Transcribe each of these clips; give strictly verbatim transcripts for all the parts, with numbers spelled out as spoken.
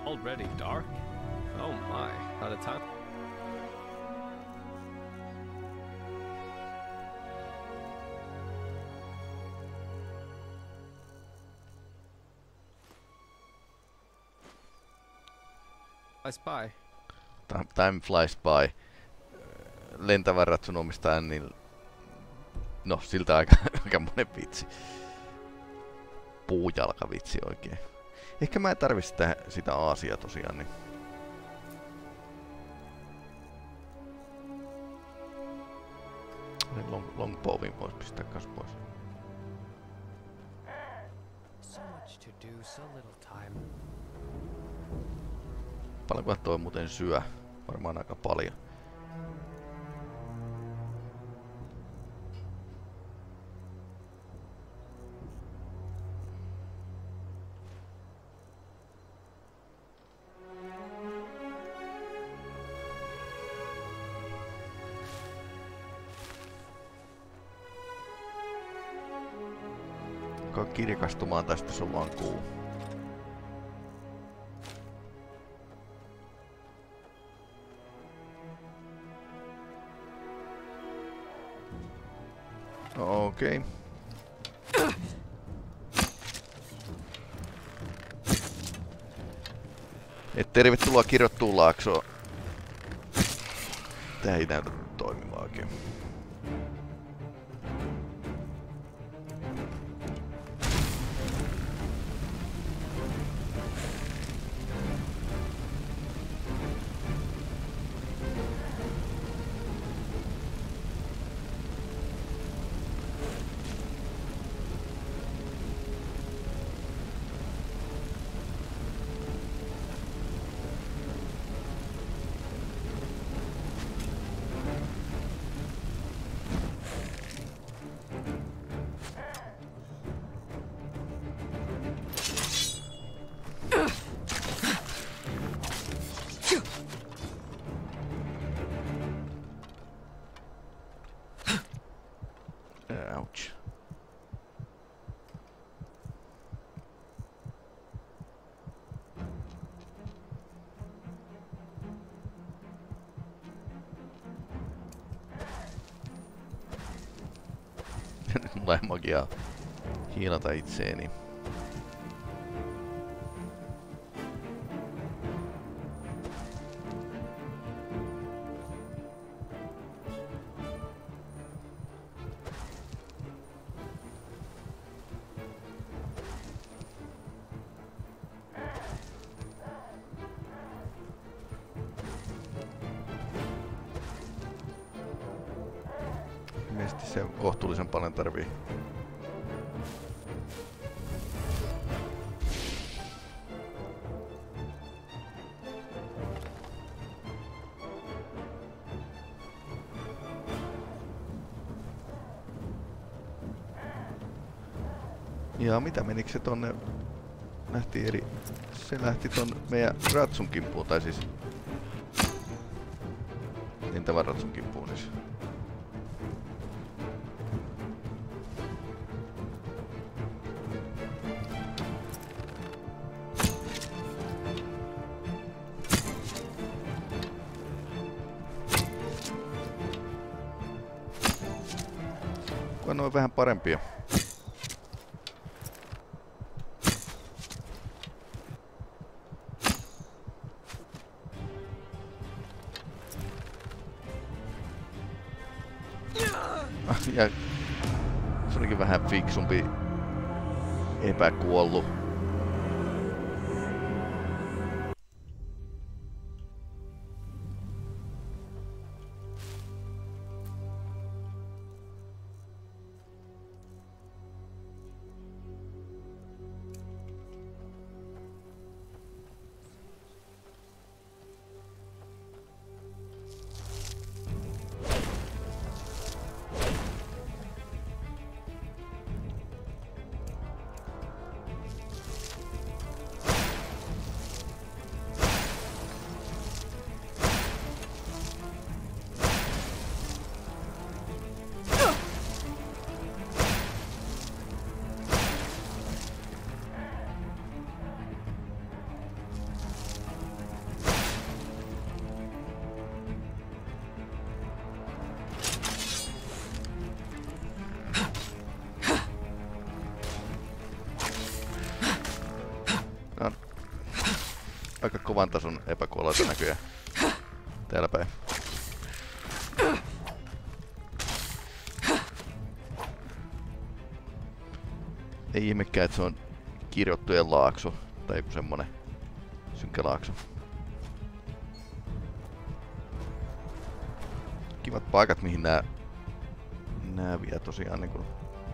already dark? Oh my, out of time. I spy. Time flies by. Lentävän ratsun omistajan, niin no siltä aika, aika monen vitsi. Puujalkavitsi oikein. Ehkä mä en tarvi sitä, sitä aasia tosiaan, niin. Long, longbowin pois pistää kas pois. So much to do, so little time. Paljonko toi muuten syö? Varmaan aika paljon. Alkaa kirkastumaan tästä, se on vaan kuu. Okei. Okay. Et tervetuloa kirjoittuun laaksoon. Tää ei näytä toimivaa oikein. Ouch. Mulla ei magiaa hiilata itseeni. Ilmeisesti se kohtuullisen paljon tarvii. Ja mitä menikö se tonne? Lähti eri... Se lähti ton meidän ratsun kimppuun, tai siis... Lentävän ratsun kimppuun siis. Kuka noin vähän parempia? Ja se olikin vähän fiksumpi epäkuollut. aika kovan tason epäkuolleita näköjään. Täällä päin. Ei ihmekään, että se on kirjoittujen laakso. Tai joku semmonen synkkä laakso. Kivat paikat, mihin nää, nää vie tosiaan niin kun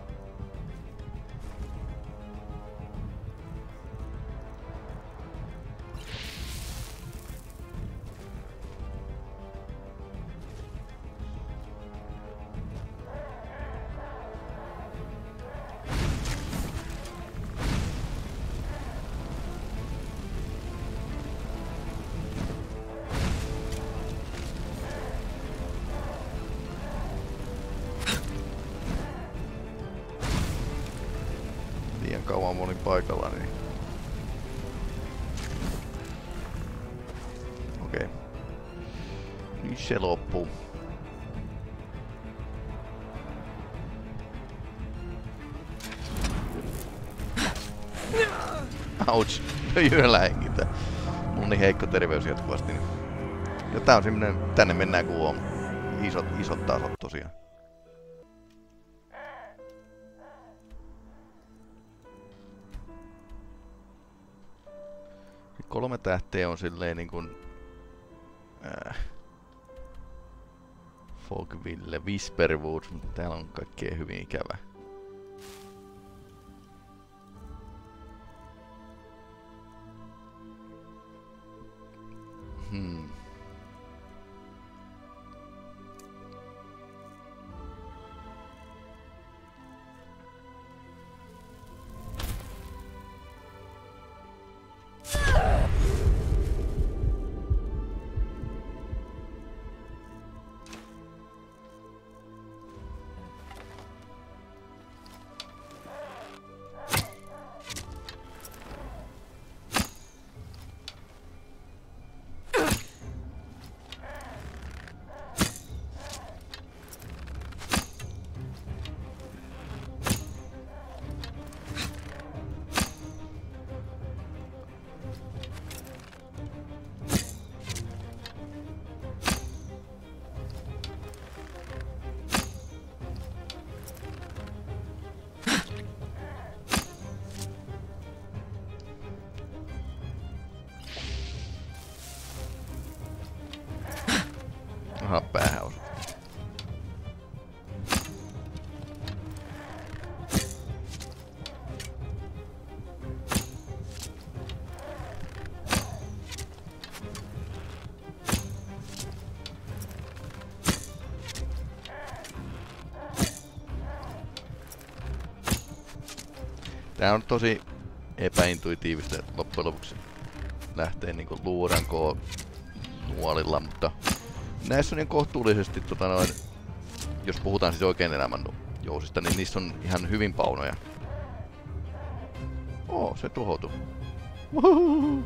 kauan mä olin paikalla, niin okei. Okay. Niin se loppuu. Ouch! Yöllä hengitä. Mulla on niin heikko terveys jatkuvasti. Niin. Ja tää on semmonen, tänne mennään kun on isot, isot tasot tosiaan. Kolme tähteä on silleen niin kuin äh, Fogville, Whisperwood, mutta täällä on kaikkea hyvin ikävää. Hmm. Aha, päähän osui. Tää on tosi epäintuitiivista loppujen lopuksi lähtee niinku luurankoon nuolilla, mutta näissä on niin kohtuullisesti, tota noin, jos puhutaan siis oikein elämän jousista, niin niissä on ihan hyvin paunoja. Oo, se tuhoutui. Uhuhu.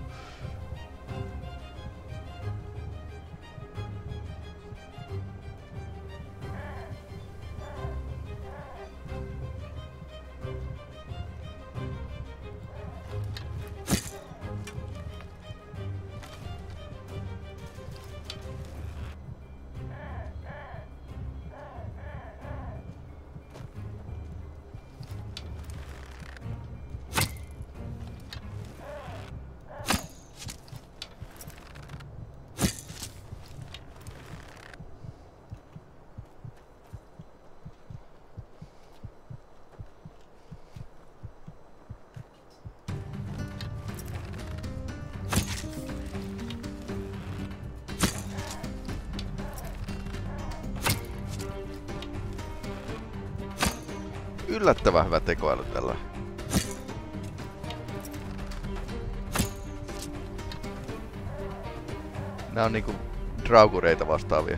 Yllättävän hyvä tekoäly tällä. Nää on niinku draugureita vastaavia.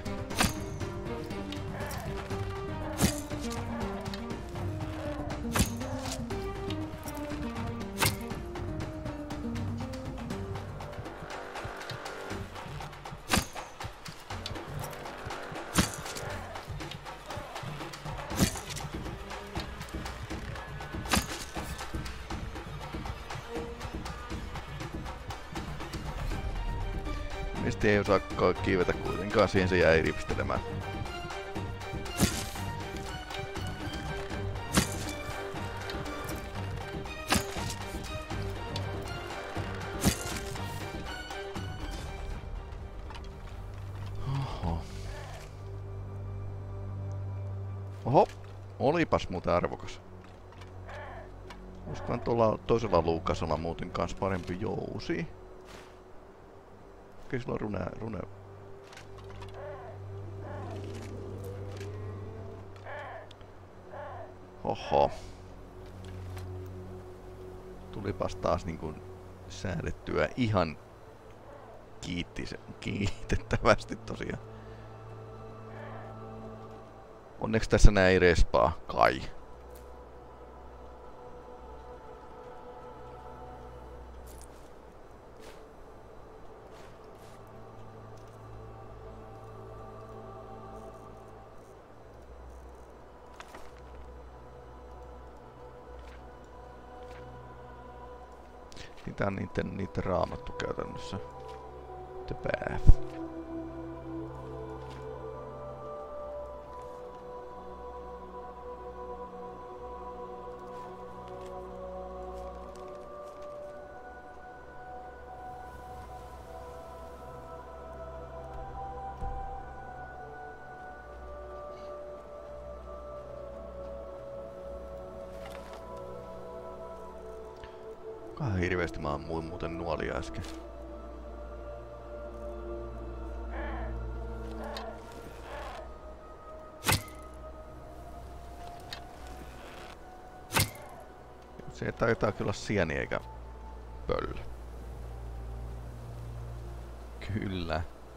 Ilmeisesti ei osaa kiivetä kuitenkaan, siihen se jäi ripstelemään. Oho. Oho, olipas muuten arvokas. Olisikohan tuolla toisella luukasella muuten kans parempi jousi? Okei, sillä on rune, rune. Oho. Tulipas taas niinkun säädettyä ihan kiittise, kiitettävästi tosiaan. Onneksi tässä nää ei respaa, kai. Tää on niitten, niitten raamattu käytännössä. The Path. Kahan hirveesti mä ammuin muuten nuolia äsken. Se taitaa kyllä sieni eikä pöllö. Kyllä.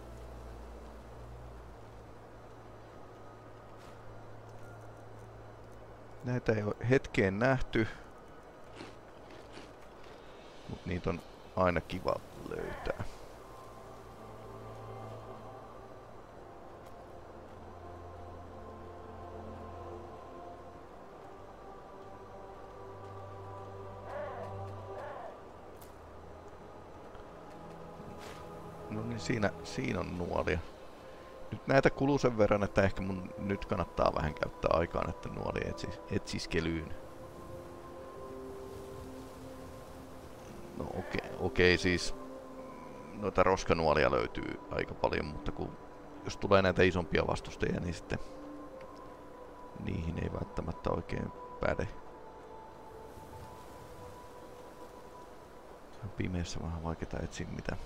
Näitä ei ole hetkeen nähty. Mut niitä on aina kiva löytää. No niin, siinä, siinä on nuolia. Nyt näitä kuluu sen verran, että ehkä mun nyt kannattaa vähän käyttää aikaa näiden nuolien etsis etsiskelyyn. No okei, okay, okay, siis noita roskanuolia löytyy aika paljon, mutta kun jos tulee näitä isompia vastustajia, niin sitten niihin ei välttämättä oikein päde. Se on pimeässä vähän vaikeaa etsiä mitä.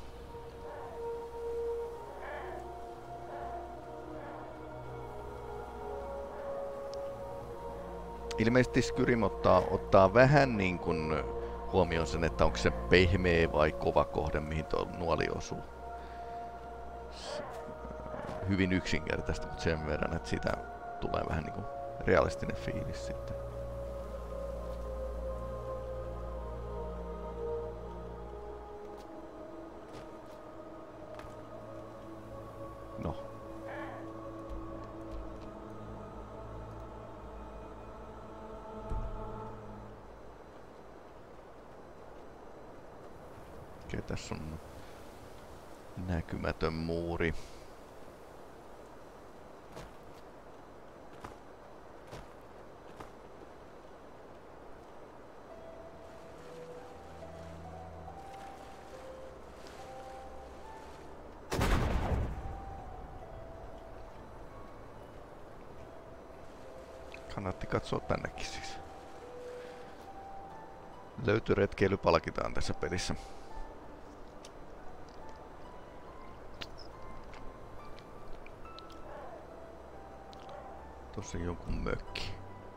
Ilmeisesti Skyrim ottaa, ottaa vähän niin kuin huomioon sen, että onko se pehmeä vai kova kohde, mihin tuo nuoli osuu. Hyvin yksinkertaista, mutta sen verran, että siitä tulee vähän niin kuin realistinen fiilis sitten. No. Okei, tässä on näkymätön muuri. Kannatti katsoa tännekin siis. Löytöretkeily palkitaan tässä pelissä. Tossa on jonkun mökki.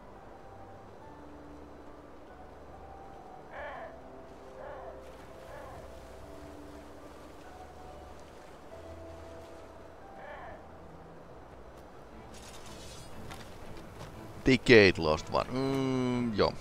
Decade Lost One. Mm, joo.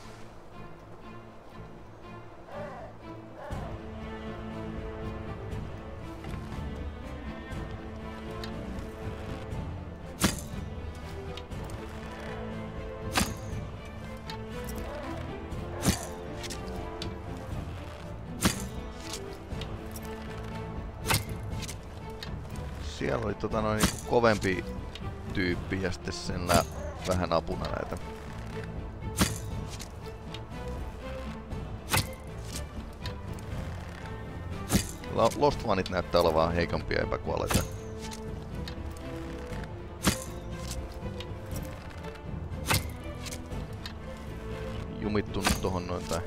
siellä oli tota noin niinku kovempi tyyppi ja sitten sen vähän apuna näitä. Lost One'it näyttää olevan heikompia ja epäkuolleita. Jumittunut tohon noin tai...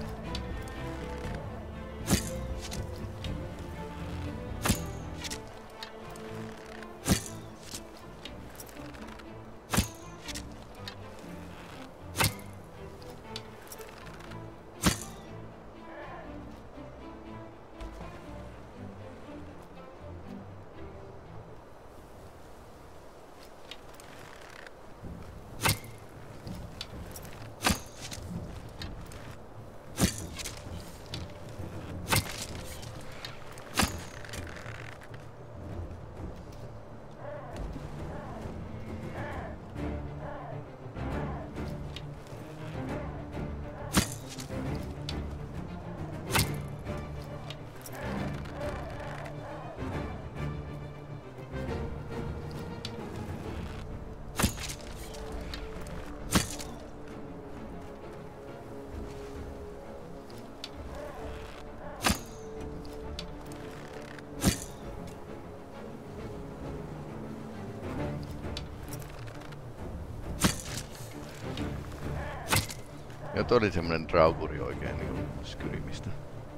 Ja toi oli semmonen drauguri oikein niinku Skyrimistä.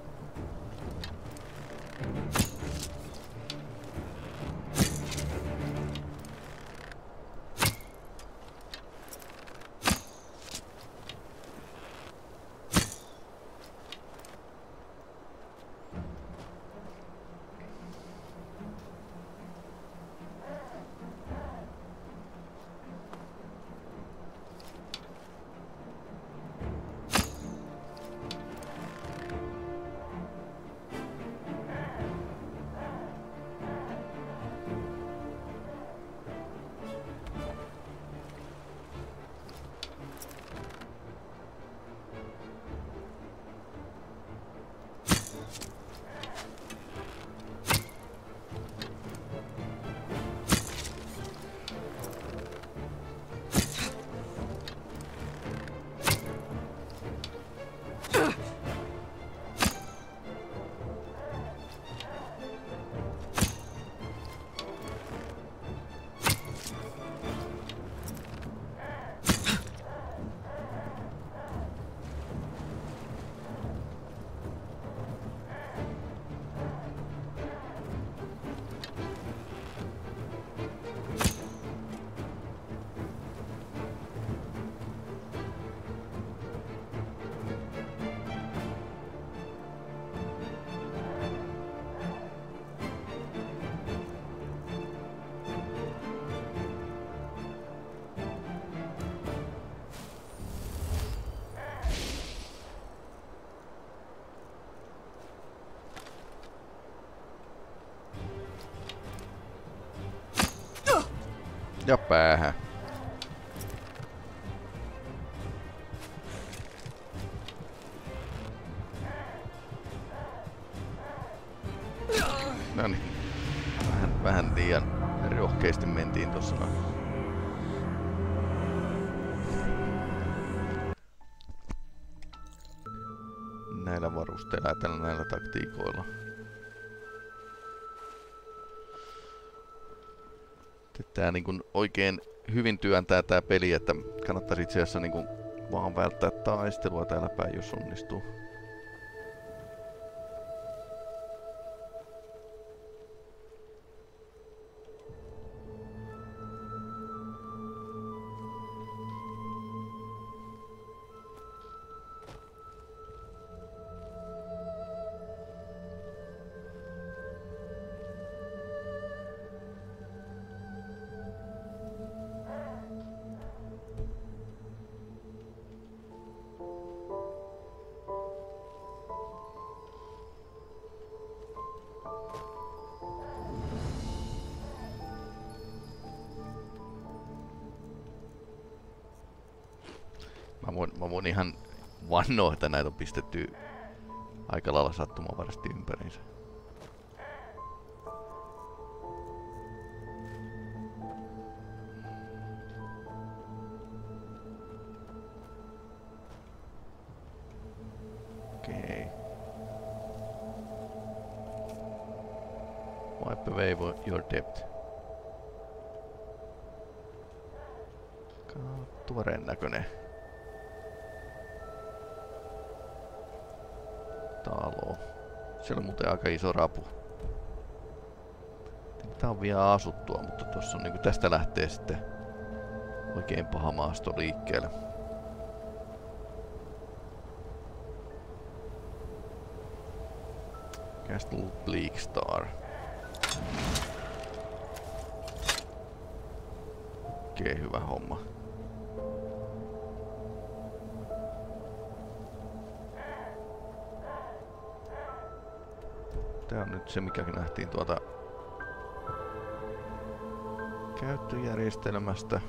Ja päähän. Noniin. Vähän, vähän liian rohkeasti mentiin tossa noin. Näillä varusteilla ja tällä näillä taktiikoilla. Tää niinku oikein hyvin työntää tää peli, että kannattaisi itse asiassa niinku vaan välttää taistelua täällä päin, jos onnistuu. Mä voin, mä voin ihan vannoa, että näitä on pistetty aika lailla sattumanvaraisesti ympäriinsä. Wipe away your debt. Tuoreen näköinen talo. Siellä on muuten aika iso rapu. Tää on vielä asuttua, mutta tossa on niinku tästä lähtee sitten oikein paha maasto liikkeelle. Castle Bleakstar. Okei, hyvä homma. Tää on nyt se, mikä nähtiin tuolta käyttöjärjestelmästä.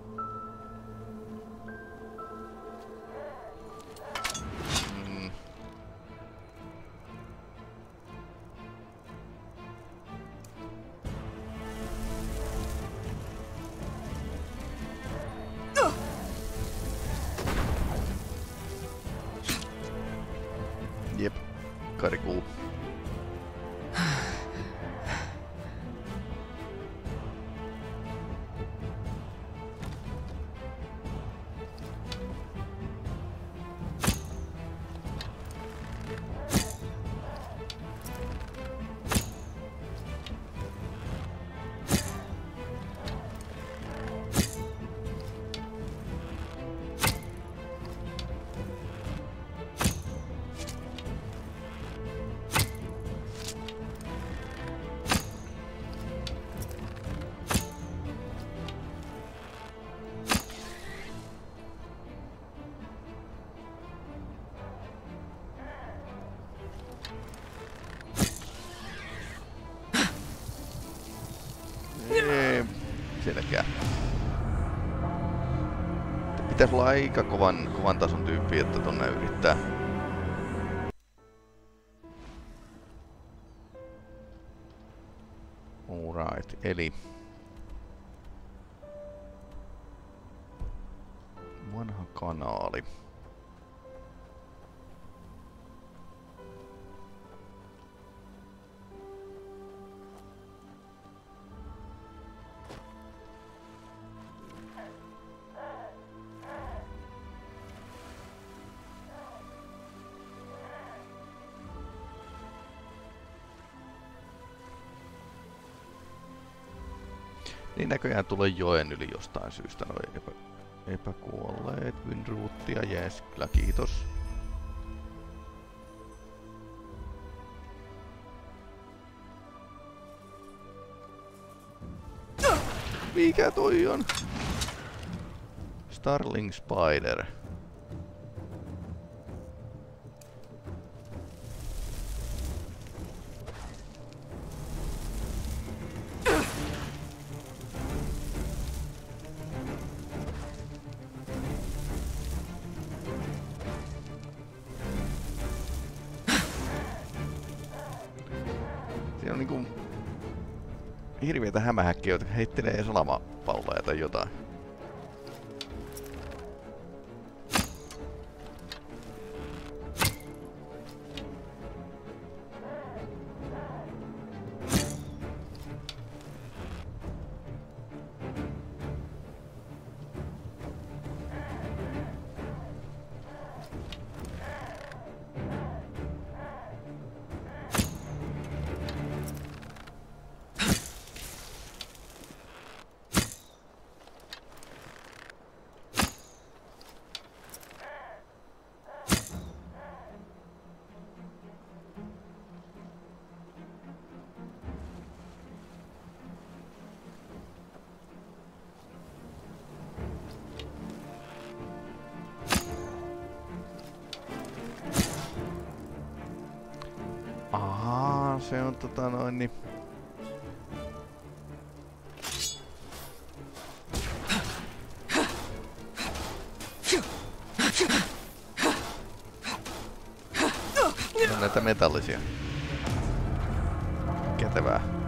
Mm. Jep, karikuu. Selkeä. Pitäis olla aika kovan, kovan tason tyyppi, että tonne yrittää. Alright, eli vanha kanaali. Niin näköjään tulee joen yli jostain syystä noin epä, epäkuolleet Windruuttia, jees, kyllä kiitos. Mikä toi on? Starling Spider. Siinä on niinku hirveitä hämähäkkiä, jotka heittelee salamapalloja tai jotain. Ahaa, se on tota noin niin. Se on näitä metallisia. Kätevää.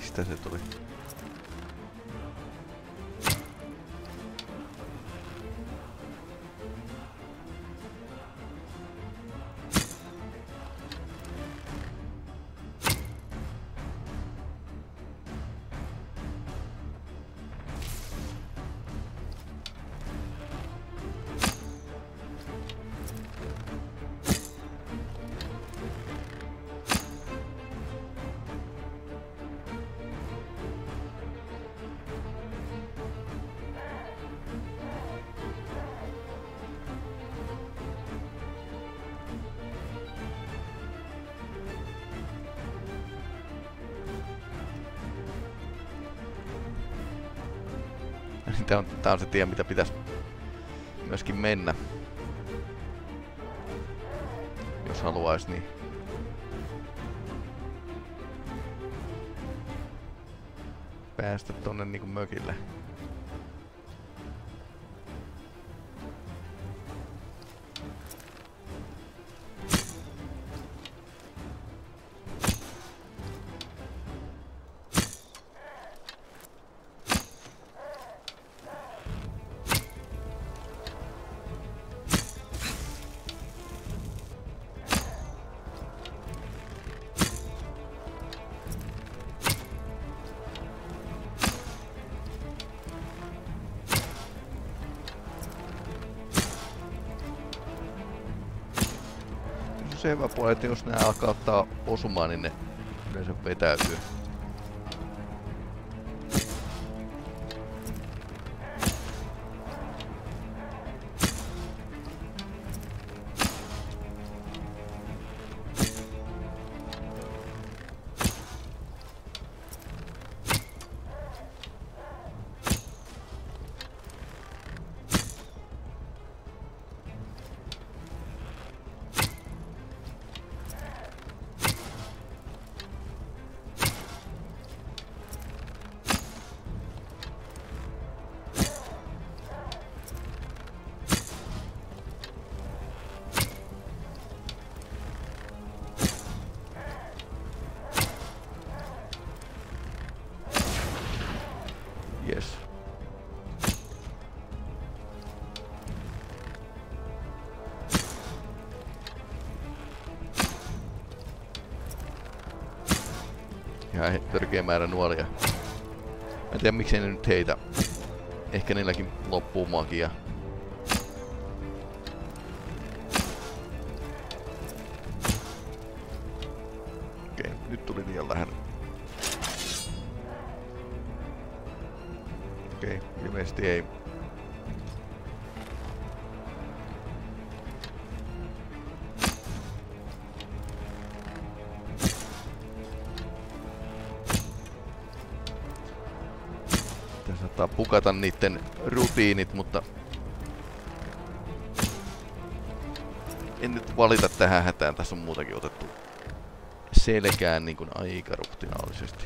Mistä se tuli? Tää on, tää on se tie, mitä pitäisi myöskin mennä. Jos haluais, niin päästä tonne niinku mökille. Se hyvä puoli, että jos nää alkaa ottaa osumaan, niin ne yleensä vetäytyy. Yes. Ihan törkeä määrä nuolia. Mä en tiedä miksei ne nyt heitä. Ehkä niilläkin loppuu magia. Okei, nyt tuli liian lähellä. Okei, ilmeisesti ei. Tässä saattaa pukata niitten rutiinit, mutta en nyt valita tähän hätään. Tässä on muutakin otettu selkään niin kuin aika ruhtinaallisesti.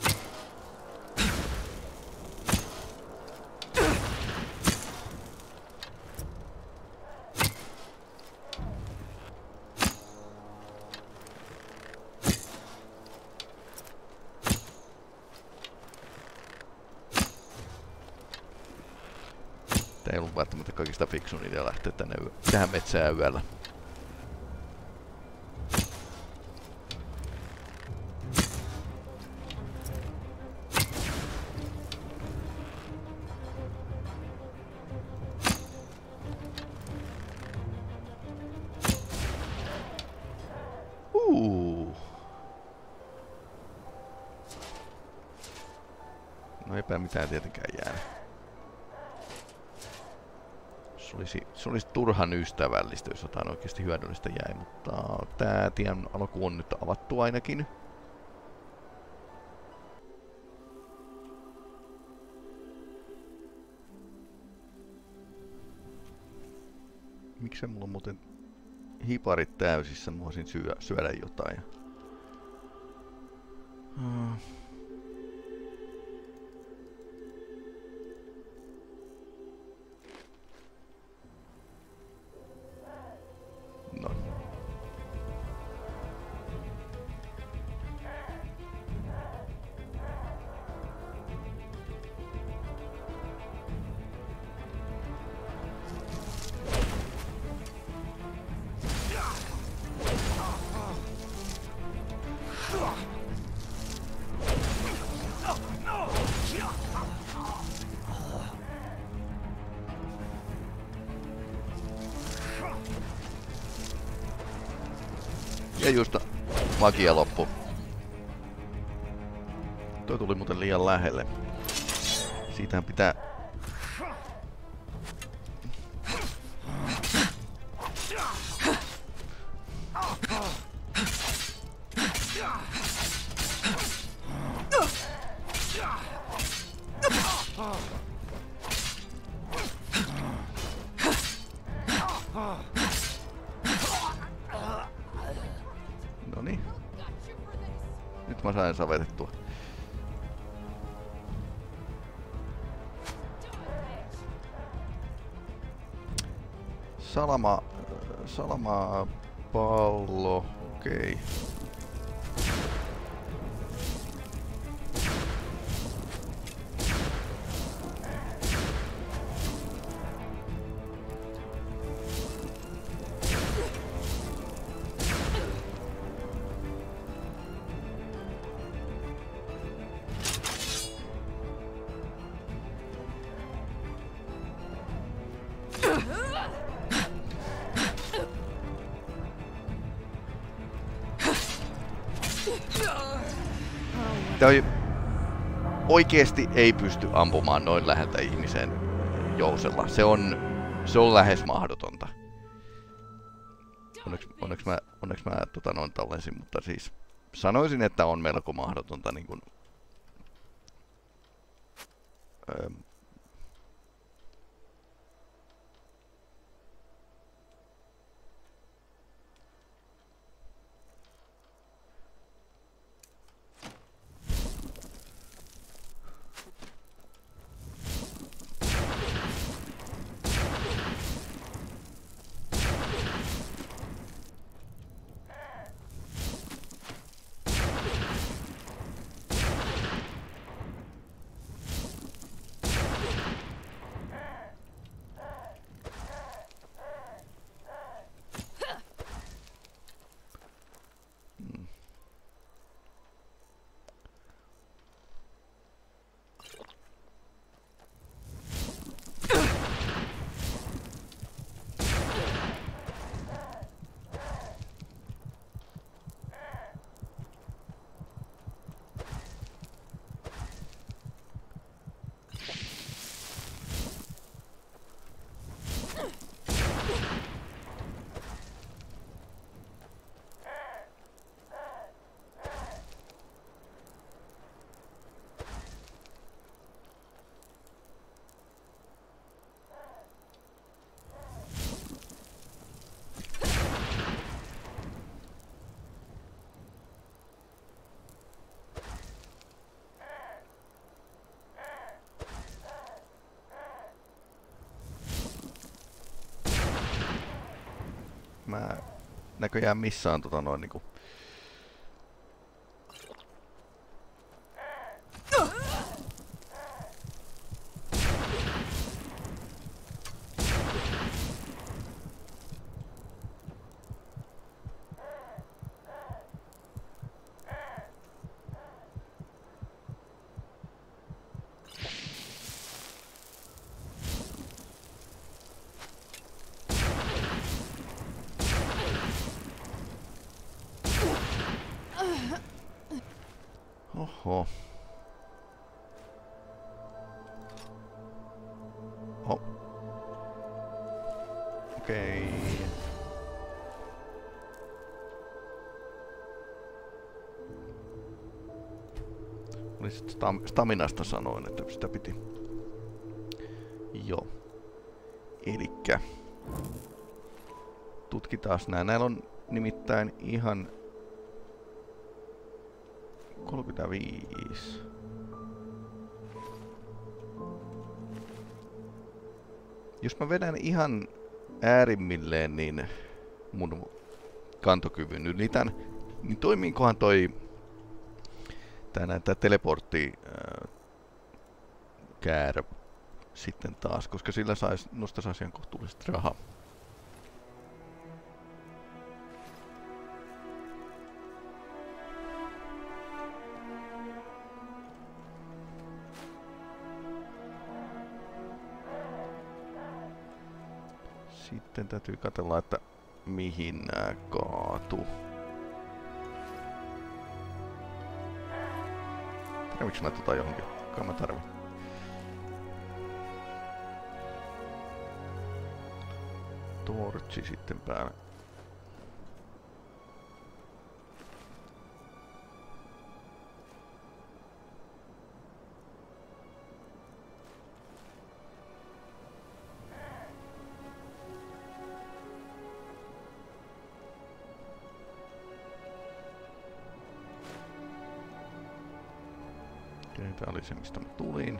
Tää ei ollut välttämättä kaikista fiksun idea lähteä tänne yö, tähän metsään yöllä. Uh. No eipä mitään tietenkään jäänyt. Se olisi, se olisi turhan ystävällistä, jos jotain oikeasti hyödyllistä jäi, mutta tää tien alku on nyt avattu ainakin. Miksei mulla on muuten hiparit täysissä, mä voisin syö, syödä jotain. Hmm. No. Ja just magia loppu. Toi tuli muuten liian lähelle. Siitähän pitää... Noniin. Nyt mä sain savetettua. Salama... Salama... Pallo... Okei. Okay. Toi oikeesti ei pysty ampumaan noin läheltä ihmiseen jousella. Se on, se on lähes mahdotonta. Onneksi, onneksi mä, onneksi mä tota noin tallensin, mutta siis sanoisin, että on melko mahdotonta niin kun, öö, mä näköjään missään tota noin niinku... Oho. Oh. Okei. Okay. Olisit stam staminasta sanoin, että sitä piti. Joo. Elikkä. Tutkitaan nää. Näillä on nimittäin ihan kolmekymmentäviisi. Jos mä vedän ihan äärimmilleen niin mun kantokyvyn ylitän, niin toimiikohan toi tää, tää teleportti ää, käärä sitten taas, koska sillä sais, nosta sais ihan kohtuullisesti rahaa. Sitten täytyy katsella, että mihin nää kaatuu. Tarviks mä tota johonkin? Kai mä tarvin. Torchi sitten päälle. Okei, tää oli se mistä mä tulin.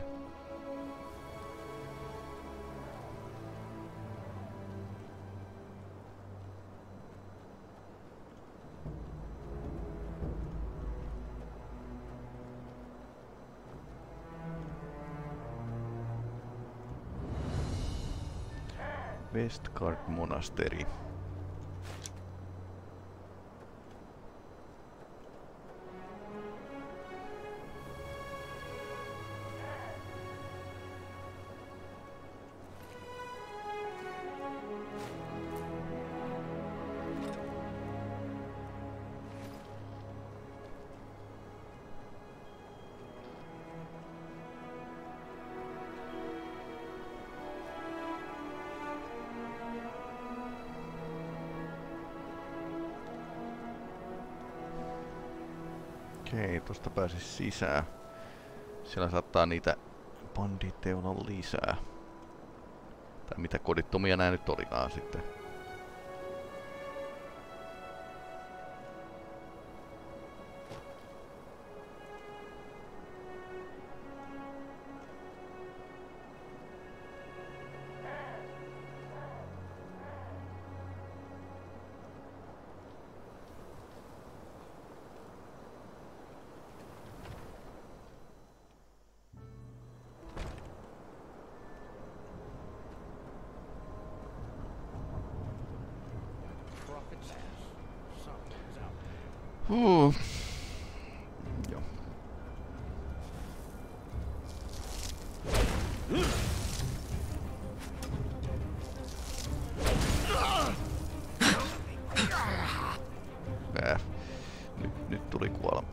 Westgard monasteri. Okei, tosta pääsis sisään. Siellä saattaa niitä banditteja olla lisää. Tai mitä kodittomia nää nyt olikaan sitten. Huh. Joo. Äh. Nyt, nyt tuli kuolema.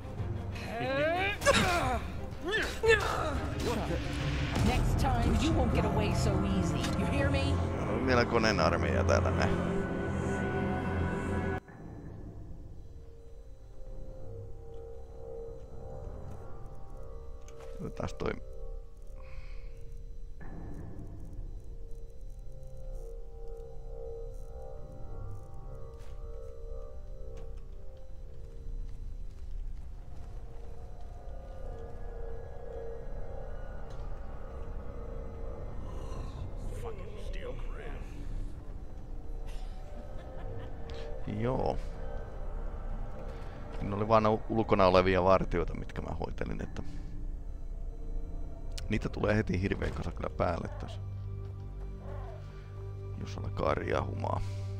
Next time you won't get away so easy. You hear me? Melkoinen armeija täällä näin. Taas toi. Joo. Siinä oli vaan ulkona olevia vartioita, mitkä mä hoitelin, että niitä tulee heti hirveän kasa kyllä päälle tässä, jos alkaa riahumaa.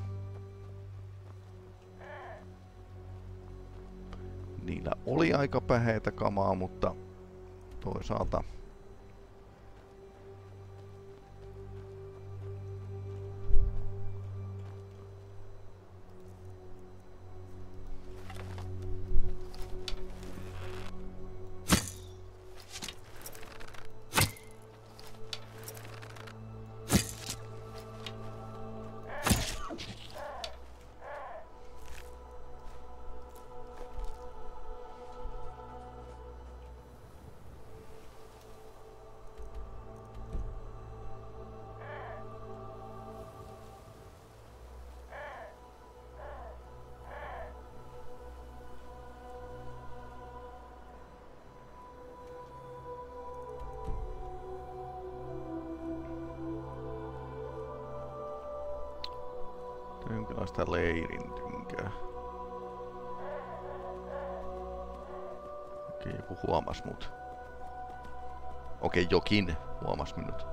Niillä oli aika päheitä kamaa, mutta toisaalta jonkinlaista leirintynkää. Okei, joku huomas mut. Okei, jokin huomas minut.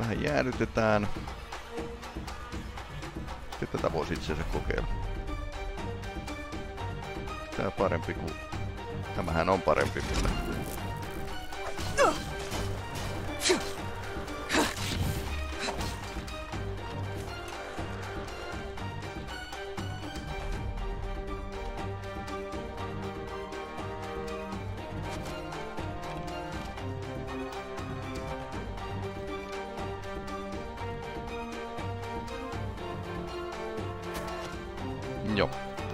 vähän jäädytetään. Sitten tätä voisi itse asiassa kokeilla. Tää parempi kuin... Tämähän on parempi kyllä. Joo.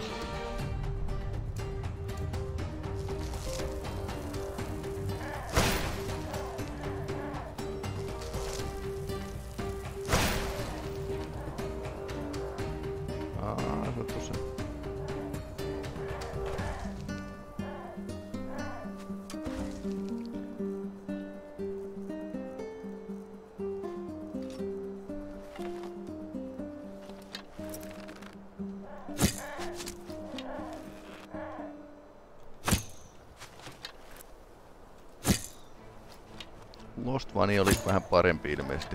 Aa, se on tossa. Lost Vani oli vähän parempi ilmeisesti.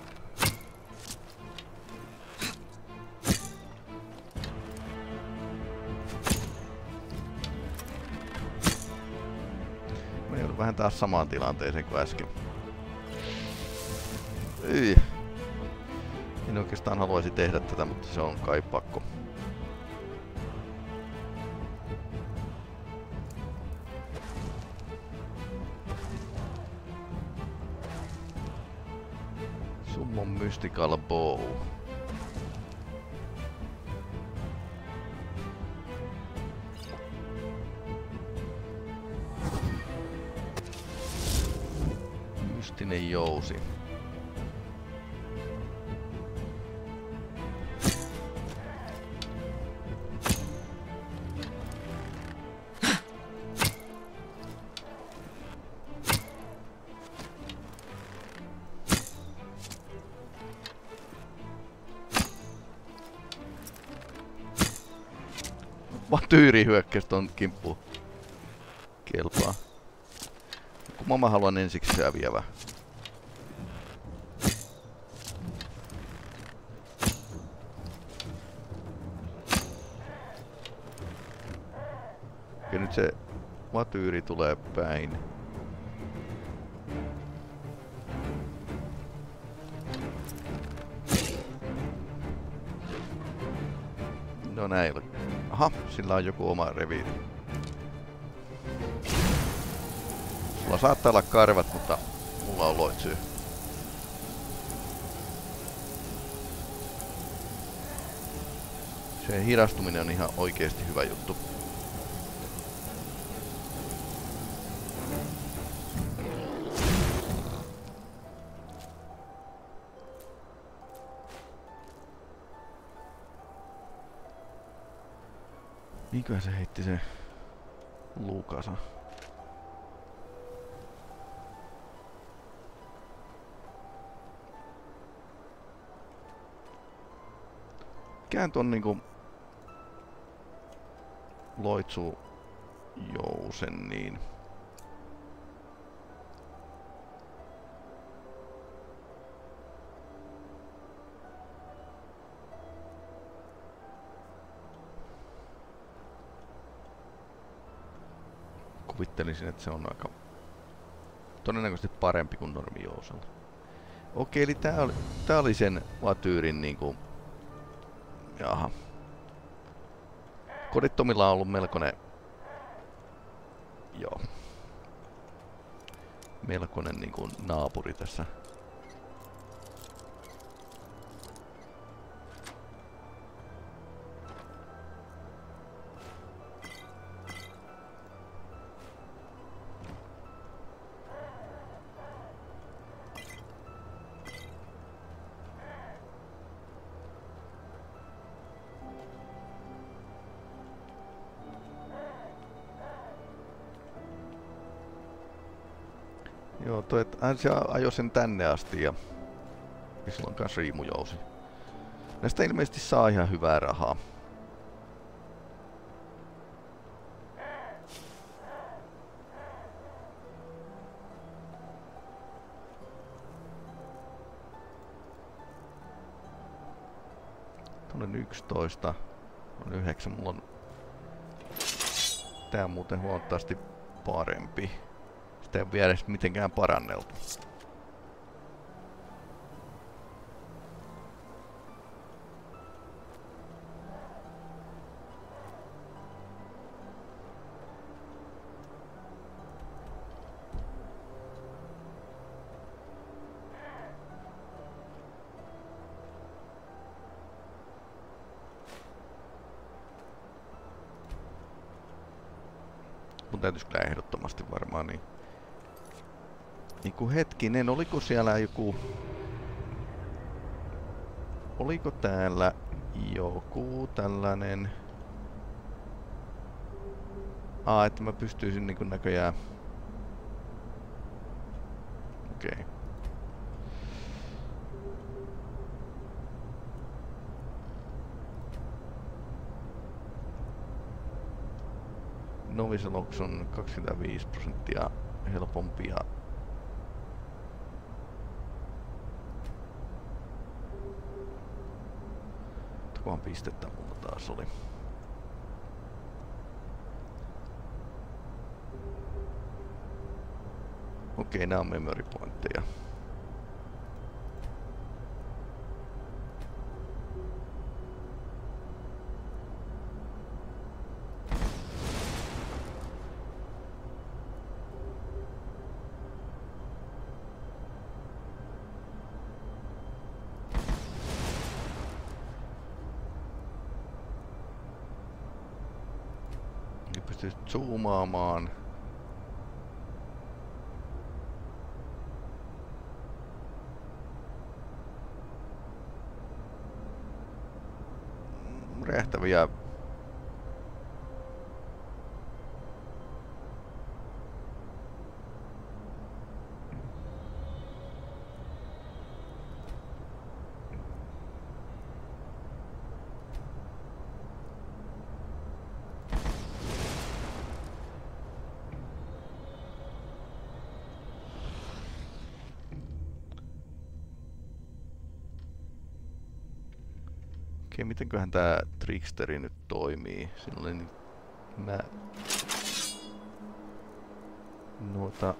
Mä joudun vähän taas samaan tilanteeseen kuin äsken. Ei. En oikeastaan haluaisi tehdä tätä, mutta se on kai pakko. Summon Mystical Bow. Mystinen jousi. Vatyyri hyökkäys ton kimppuun. Kelpaa. Kun mä haluan ensiksi häviävä. Ja nyt se vatyyri tulee päin. No näin. Aha, sillä on joku oma reviiri. Sulla saattaa olla karvat, mutta mulla on loitsyy. Se hidastuminen on ihan oikeesti hyvä juttu. Mikähän se heitti se Lukasa? Mikään ton niinku loitsu jousen niin. Kuvittelisin, että se on aika todennäköisesti parempi kuin normijousella. Okei, eli tää oli, tää oli sen vatyyrin niinku... Jaha. Kodittomilla on ollut melkoinen... Joo. Melkoinen niinku naapuri tässä. Joo, toi, hän se ajoi sen tänne asti ja, ja sillä on kans riimujousi. Näistä ilmeisesti saa ihan hyvää rahaa. Olen yksitoista. On yhdeksän. Mulla on... Tää on muuten huomattavasti parempi. Sitä ei ole vielä edes mitenkään paranneltu. Mun täytyis kyllä ehdottomasti varmaan niin. Niinku hetkinen, oliko siellä joku... Oliko täällä joku tällainen... Aa, että mä pystyisin niinku näköjään... Okei. Okay. Novice Locks on kaksikymmentäviisi prosenttia helpompia. Tukohan pistettä mulla taas oli. Okei, nää on memory pointteja. Pystyy zoomaamaan. Räjähtäviä. Okei, mitenköhän tää tricksteri nyt toimii? Siinä oli niin... Mä... Noita...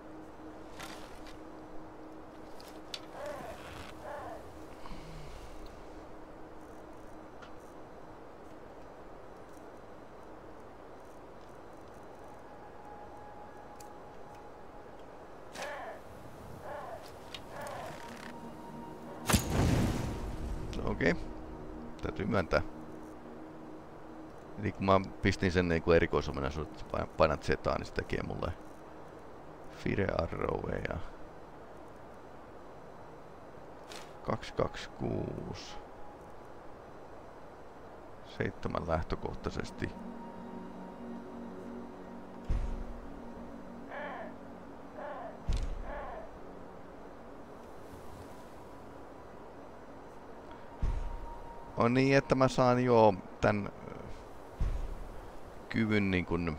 Okei. Okay. Täytyy myöntää. Eli kun mä pistin sen niinku erikoisominaisuudet, että painat Zetaa, niin se tekee mulle Fire Arroweja. kaksi kaksi kuusi. Seitsemän lähtökohtaisesti. On niin, että mä saan jo tän kyvyn niin kun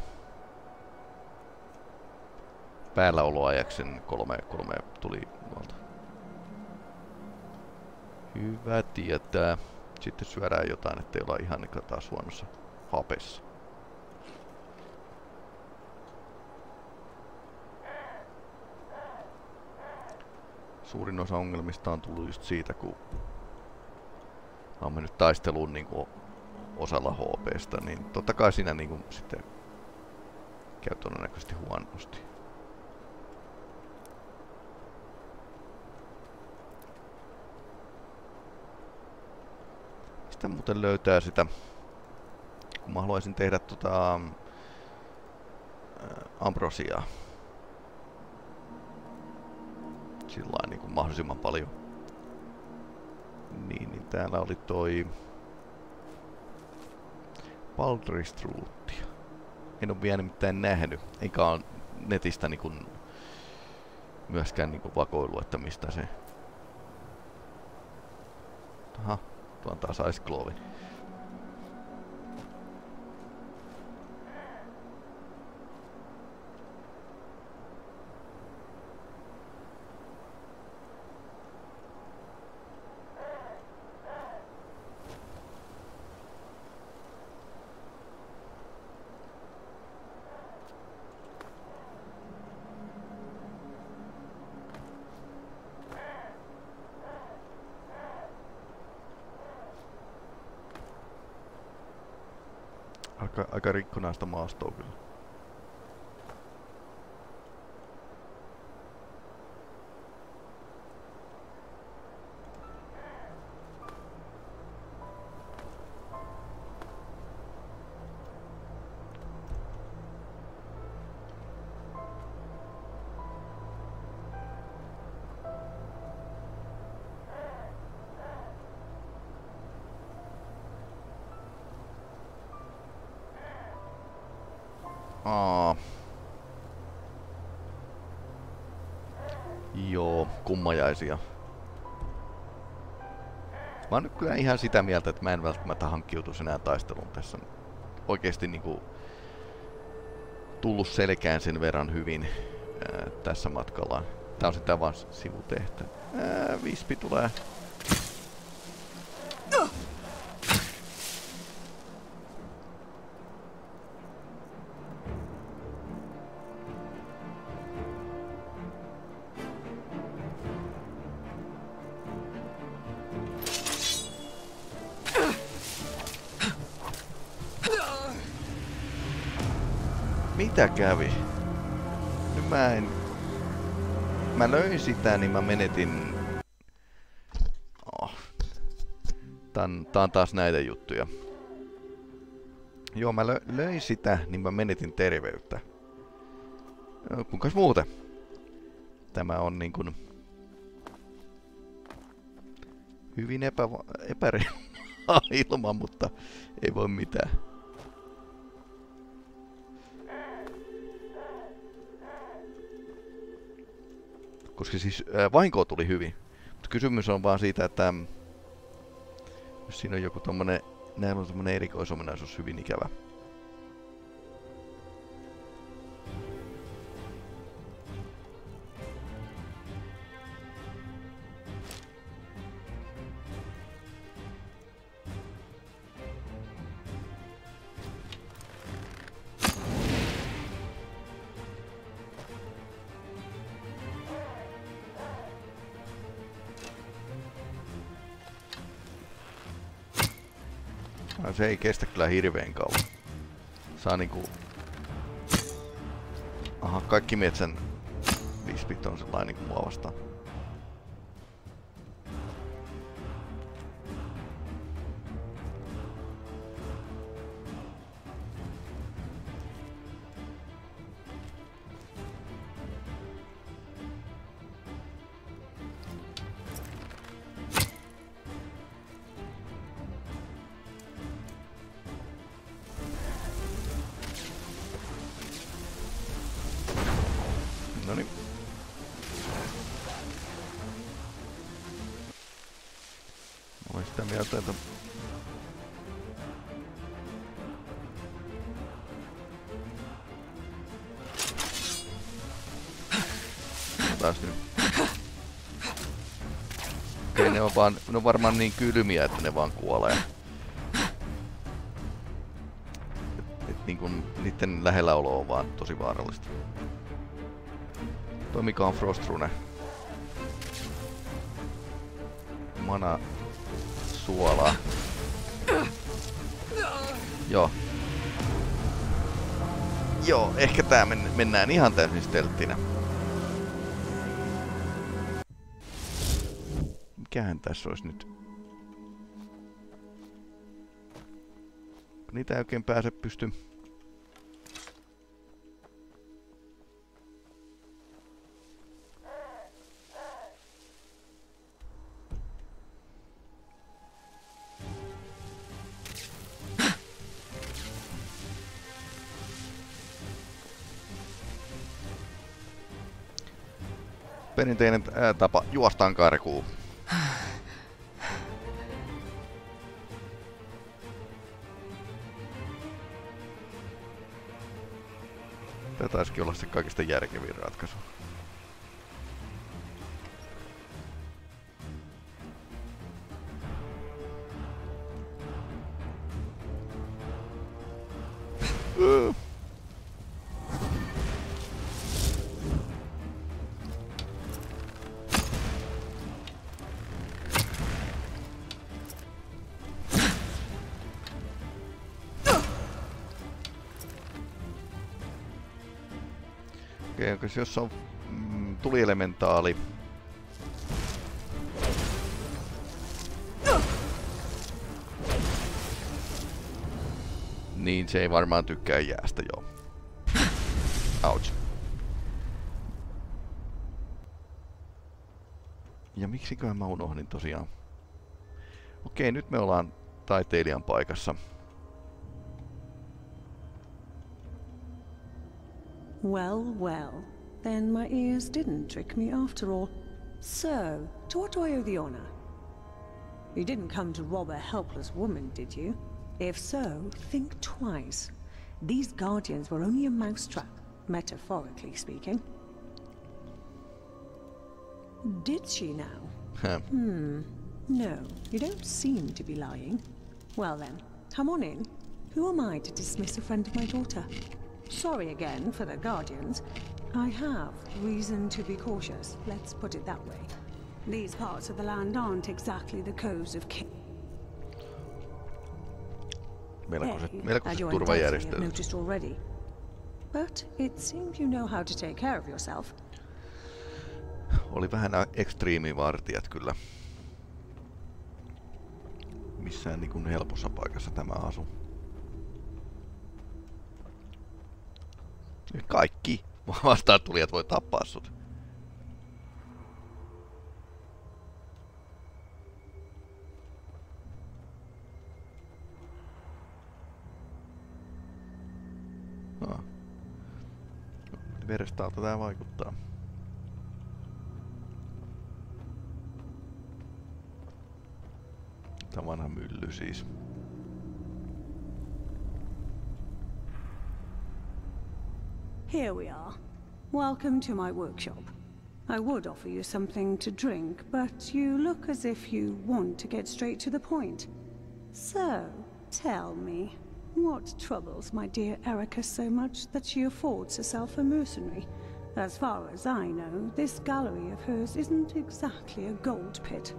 päälläoloajaksen kolme, kolme tuli muualta. Hyvä tietää. Sitten syödään jotain, ettei olla ihan niin taas huonossa hapessa. Suurin osa ongelmista on tullut just siitä, kun on mennyt taisteluun niinku osalla H P:stä, niin totta kai siinä niinku sitten käy todennäköisesti huonosti. Mistä muuten löytää sitä, kun mä haluaisin tehdä tota ä, ambrosiaa sillain niinku mahdollisimman paljon. Niin, niin täällä oli toi Baldur's Root. En oo vielä nimittäin nähnyt, eikä ole netistä niinku myöskään niinku vakoilu, että mistä se... Aha, tuo on taas Ice Clovin. aika, aika rikkonaista maastoa kyllä. Aa. Joo, kummajaisia. Mä oon nyt kyllä ihan sitä mieltä, että mä en välttämättä hankkiutuisi enää taisteluun tässä. Oikeesti niinku tullut selkään sen verran hyvin ää, tässä matkalla. Tää on sitä vaan sivutehtä. Ää, Vispi tulee. Mitä kävi? Nyt mä en... Mä löin sitä, niin mä menetin... Oh. Tää on, tää on taas näitä juttuja. Joo, mä lö, löin sitä, niin mä menetin terveyttä. Kuinkas muuten? Tämä on niin kuin... Hyvin epä, epäreilua ilma, mutta ei voi mitään. Koska siis äh, vahinkoa tuli hyvin. Mutta kysymys on vaan siitä, että ähm, jos siinä on joku tommonen, näillä on tommonen erikoisominaisuus hyvin ikävä. No, se ei kestä kyllä hirveen kauan. Saa niinku... Aha, kaikki metsän vispit on sellainen niinku mua vastaan. Noniin. Olen sitä mieltä, että... Taas nyt. Okei, ne on, vaan, ne on varmaan niin kylmiä, että ne vaan kuolee. Et, et niin kun, niiden lähelläolo on vaan tosi vaarallista. Toi mikä on Frostrune. Mana suolaa. Joo. Joo, ehkä tää men mennään ihan täysin stelttinä. Mikähän tässä olisi nyt? Niitä ei oikein pääse pysty. Perinteinen ää, tapa juostaan karkuun. Tämä taisikin olla se kaikista järkevin ratkaisu. Uh. Okei, okay, jos on mm, tulielementaali. Niin se ei varmaan tykkää jäästä, joo. Ouch. Ja miksiköhän mä unohdin tosiaan. Okei, nyt me ollaan taiteilijan paikassa. Well, well. Then my ears didn't trick me after all. So, to what do I owe the honor? You didn't come to rob a helpless woman, did you? If so, think twice. These guardians were only a mousetrap, metaphorically speaking. Did she now? Hmm. No, you don't seem to be lying. Well then, come on in. Who am I to dismiss a friend of my daughter? Sorry again for the guardians. I have reason to be cautious, let's put it that way. These parts of the land aren't exactly the coves of King. Melkoiset, Hey, melkoiset as you turvajärjestelyt. undoubtedly have noticed already. But it seems you know how to take care of yourself. Oli vähän nää ekstriimivartijat kyllä. Missään niin kuin helpossa paikassa tämä asu. Kaikki vastaan tulijat voi tappaa sut. Ah. Verestaalta tää vaikuttaa. Tää vanha mylly siis. Here we are. Welcome to my workshop. I would offer you something to drink, but you look as if you want to get straight to the point. So, tell me, what troubles my dear Erica so much that she affords herself a mercenary? As far as I know, this gallery of hers isn't exactly a gold pit.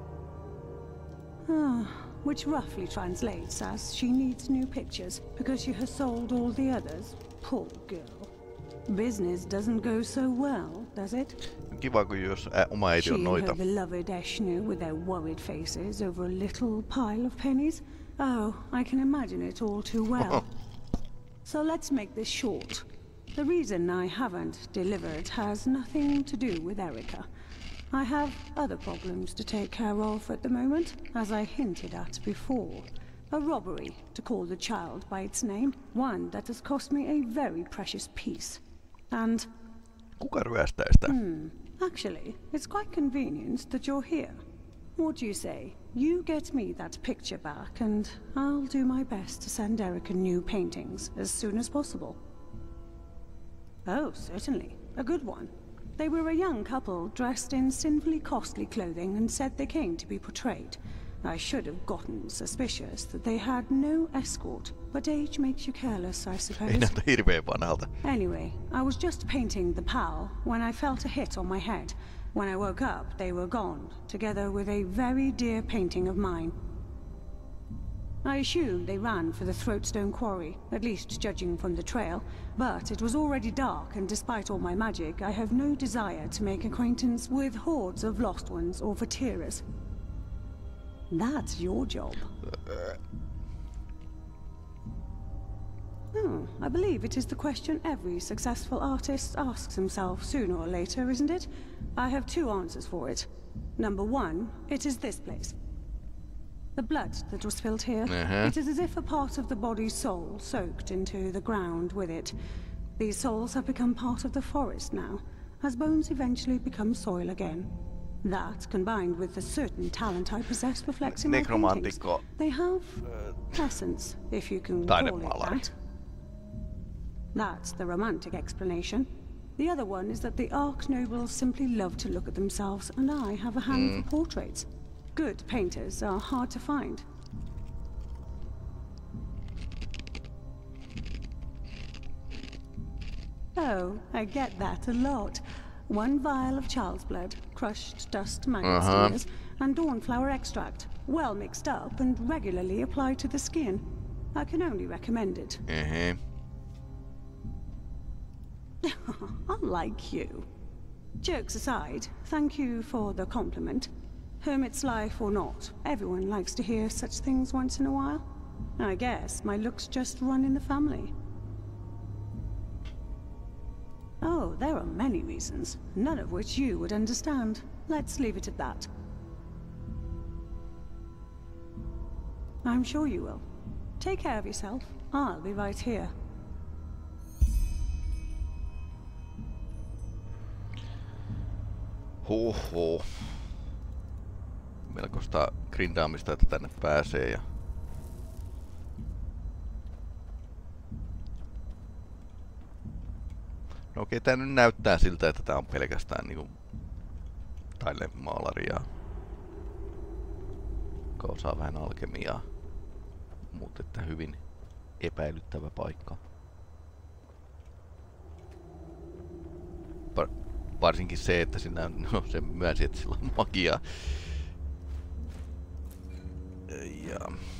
Ah, which roughly translates as she needs new pictures because she has sold all the others. Poor girl. Business doesn't go so well, does it? Kiva, kun jos ä, oma äiti She on and noita. her beloved Eshnu with their worried faces over a little pile of pennies. Oh, I can imagine it all too well. So let's make this short. The reason I haven't delivered has nothing to do with Erica. I have other problems to take care of at the moment, as I hinted at before. A robbery, to call the child by its name. One that has cost me a very precious piece. And... Kuka ryöstää sitä? Hmm. Actually, it's quite convenient that you're here. What do you say? You get me that picture back, and I'll do my best to send Erica new paintings as soon as possible. Oh, certainly. A good one. They were a young couple dressed in sinfully costly clothing and said they came to be portrayed. I should have gotten suspicious that they had no escort, but age makes you careless, I Ei suppose. näytä hirveen vanhalta. Anyway, I was just painting the pal when I felt a hit on my head. When I woke up, they were gone, together with a very dear painting of mine. I assumed they ran for the Throatstone Quarry, at least judging from the trail, but it was already dark, and despite all my magic, I have no desire to make acquaintance with hordes of lost ones or Vatiras. That's your job. Hmm, I believe it is the question every successful artist asks himself sooner or later, isn't it? I have two answers for it. Number one, it is this place. The blood that was spilled here, Uh-huh. it is as if a part of the body's soul soaked into the ground with it. These souls have become part of the forest now, as bones eventually become soil again. That, combined with the certain talent I possess, reflects in my paintings. Nekromantikko. They have essence, if you can call it Taidemaalari. that. That's the romantic explanation. The other one is that the Ark Nobles simply love to look at themselves, and I have a hand for portraits. Good painters are hard to find. Oh, I get that a lot. One vial of child's blood, crushed dust maggot Uh-huh. stingers, and dawnflower extract, well mixed up and regularly applied to the skin. I can only recommend it. Ehe. Unlike you. Jokes aside, thank you for the compliment. Hermit's life or not, everyone likes to hear such things once in a while. I guess my looks just run in the family. Oh, there are many reasons, none of which you would understand. Let's leave it at that. I'm sure you will. Take care of yourself. I'll be right here. Hoho. Melkoista grindaamista, että tänne pääsee ja... No okei, tää nyt näyttää siltä, että tää on pelkästään niinku... taidemaalari, joka osaa vähän alkemiaa. Mutta että hyvin epäilyttävä paikka. Var varsinkin se, että siinä no, se myönsi, että sillä on magiaa. Ja...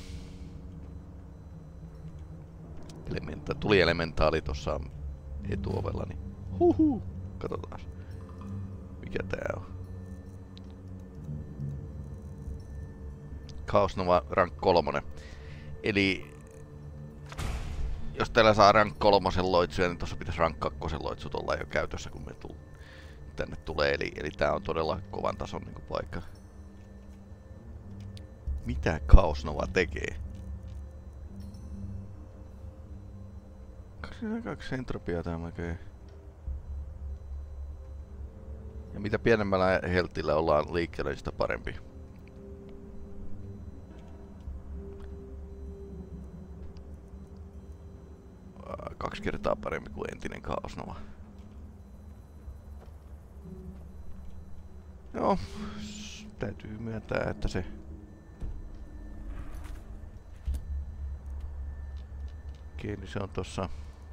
Elementa tuli elementaali tuossa etuovella, niin huhu, katsotaan mikä tää on. Chaos Nova rank kolmonen. Eli jos täällä saa rank kolmosen loitsuja, niin tuossa pitäisi rank kakkosen loitsut olla jo käytössä, kun me tull tänne tulee. Eli, eli tää on todella kovan tason niinku paikka. Mitä Chaos Nova tekee? kaksi entropiaa tää mäkee. Ja mitä pienemmällä heltillä ollaan liikkeellä, niin sitä parempi. Kaksi kertaa parempi kuin entinen Chaos Nova. Joo, täytyy myöntää, että se... Kieli se on tossa...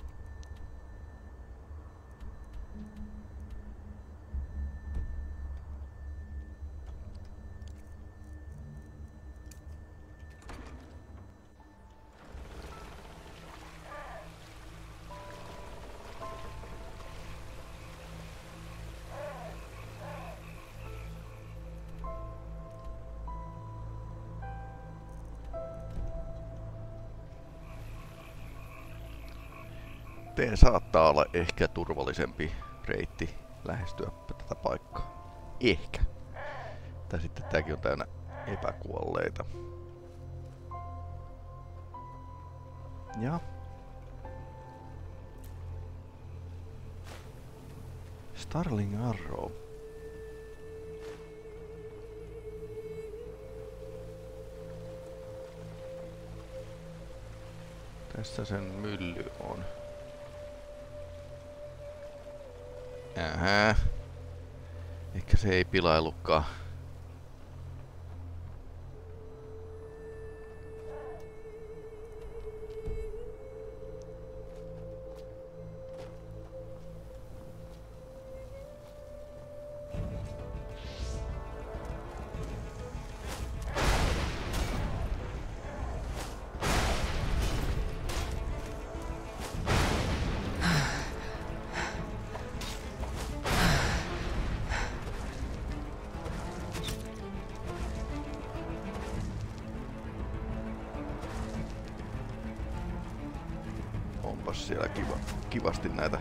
Teen saattaa olla ehkä turvallisempi reitti lähestyä tätä paikkaa. Ehkä. Tai sitten tääkin on täynnä epäkuolleita. Ja. Starling Arrow. Tässä sen mylly on. Ähä. Ehkä se ei pilailukkaan. Onpas siellä kiva, kivasti näitä.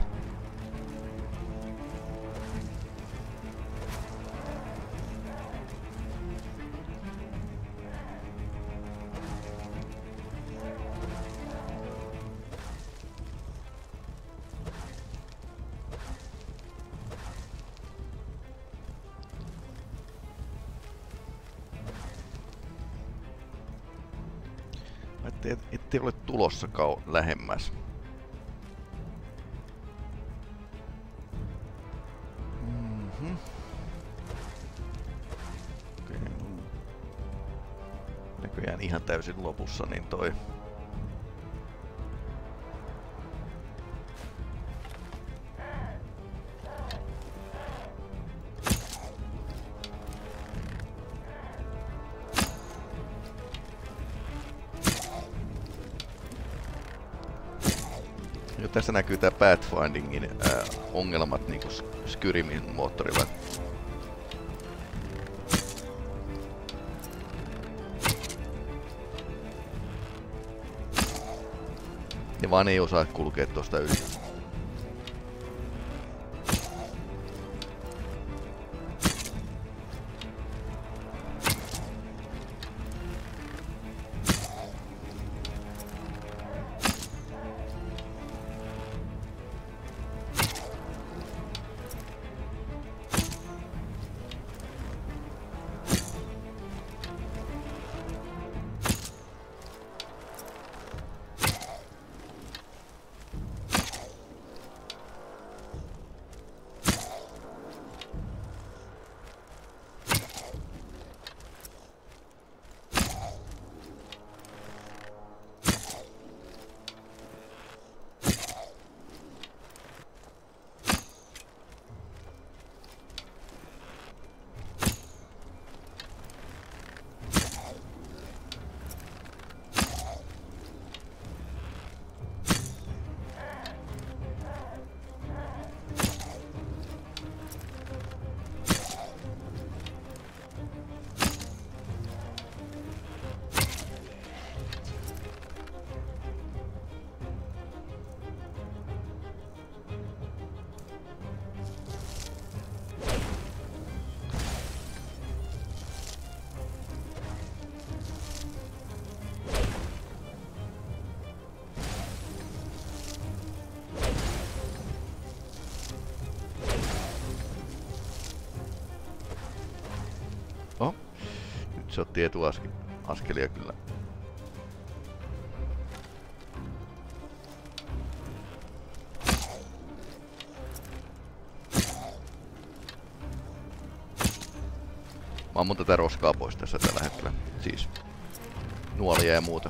Ettei, ettei ole tulossa kau lähemmäs. Mm-hmm. Okay. Näköjään ihan täysin lopussa, niin toi... tässä näkyy tää Pathfindingin ää, ongelmat niinku Skyrimin moottorilla. Ne vaan ei osaa kulkea tosta yli. Oh, nyt se otti etuaskelia kyllä. Mä ammun tätä roskaa pois tässä tällä hetkellä. Siis nuolia ja muuta.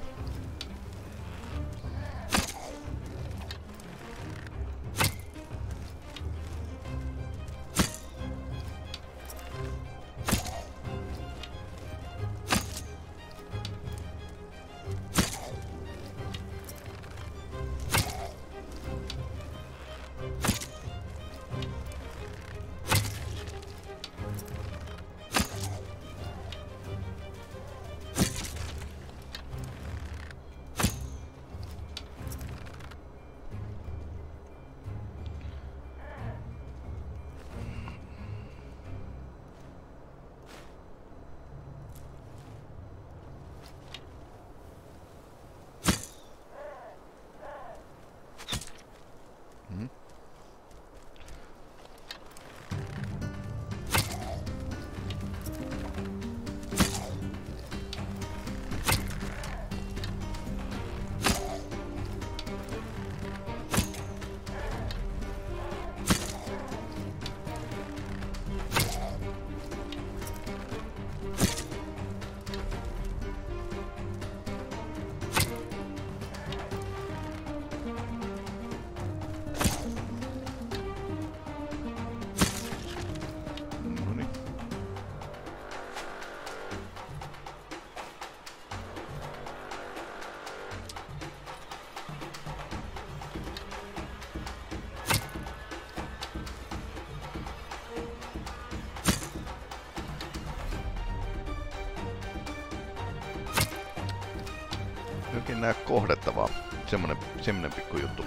Jokin nää kohdettavaa. Semmonen, semmonen pikku juttu.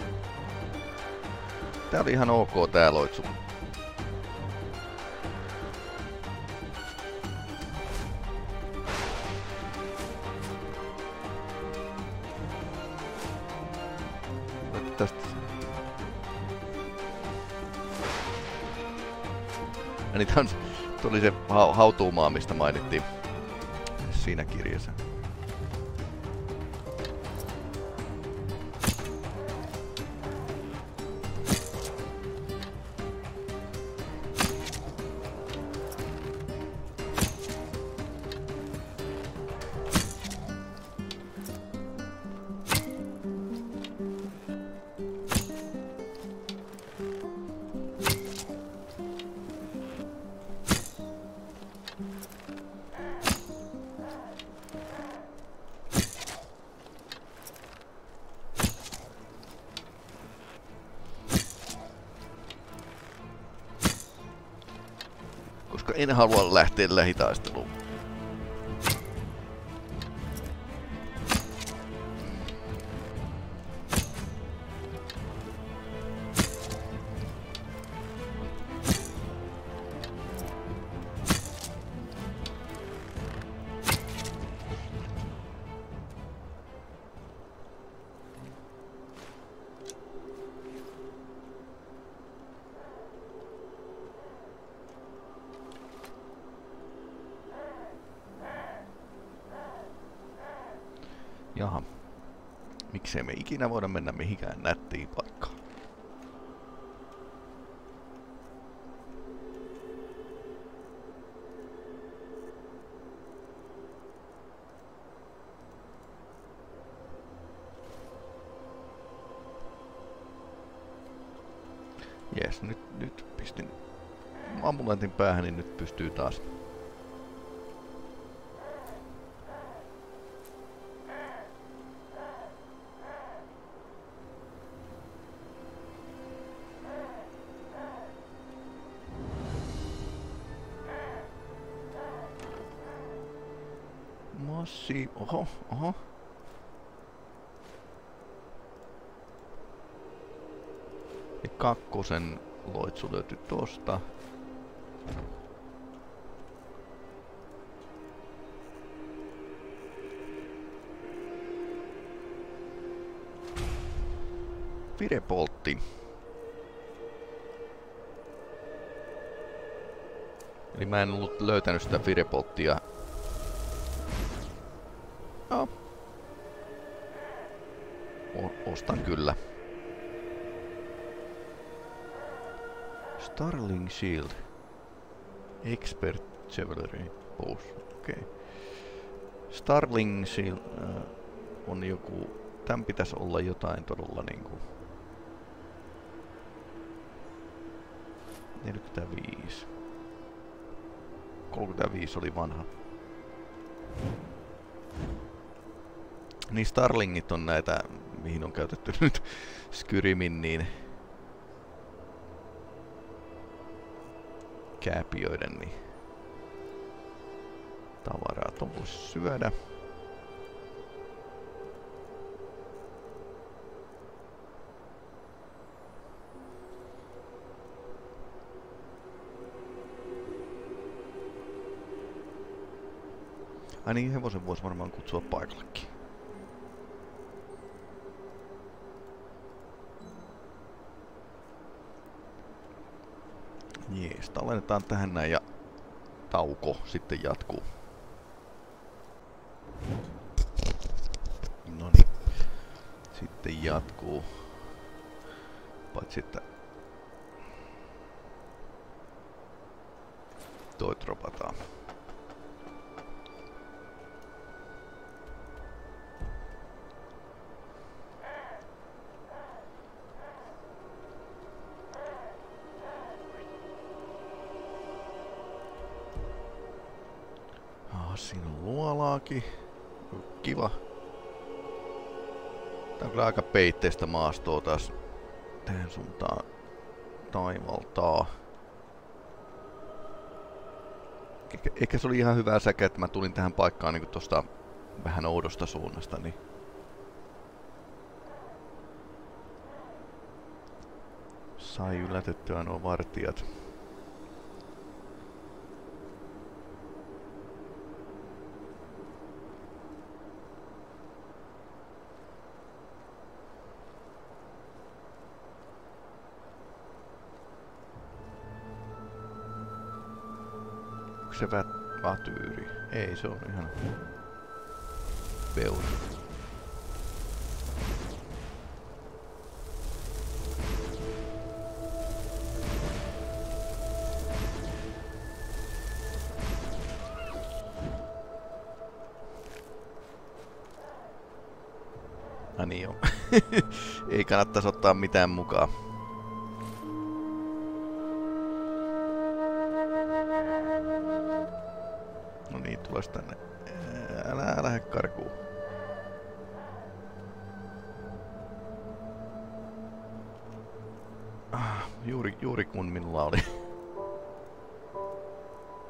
Tää oli ihan ok tää loitsu. Tästä. Ja niitä on, tuli se ha hautuumaa, mistä mainittiin siinä kirjassa. koska en halua lähteä lähitaisteluun. Jaha. Miksei me ikinä voida mennä mihinkään nättiin paikkaan? Jes, nyt, nyt pistin amuletin päähän, niin nyt pystyy taas. Massi, oho, oho. Ja kakkosen loitsu löytyi tosta. Firepoltti. Eli mä en ollut löytänyt sitä firepolttia. No. O ostan kyllä. Starling Shield. Expert Jewelry Pose. Okei. Okay. Starling Shield äh, on joku... Tän pitäisi olla jotain todella niinku... neljäkymmentäviisi. kolmekymmentäviisi oli vanha. Niin Starlingit on näitä, mihin on käytetty nyt Skyrimin niin kääpiöiden niin tavaraa. Ton vois syödä. Ai niin, hevosen voisi varmaan kutsua paikallekin. Jees, tallennetaan tähän näin ja tauko sitten jatkuu. Noniin. Sitten jatkuu. Paitsi että toi dropataan. Siinä on luolaakin. Kiva. Tää on kyllä aika peitteistä maastoa taas tähän suuntaan taivaltaa. Ehkä, ehkä se oli ihan hyvä säkä, että mä tulin tähän paikkaan niin tosta vähän oudosta suunnasta. Niin sai yllätettyä nuo vartijat. Se vatyyri. Ei, se on ihan peura. Ah niin joo. Ei kannattaisi ottaa mitään mukaan. No niin, tulos tänne. Älä lähde karkuun. Ah, juuri, juuri kun minulla oli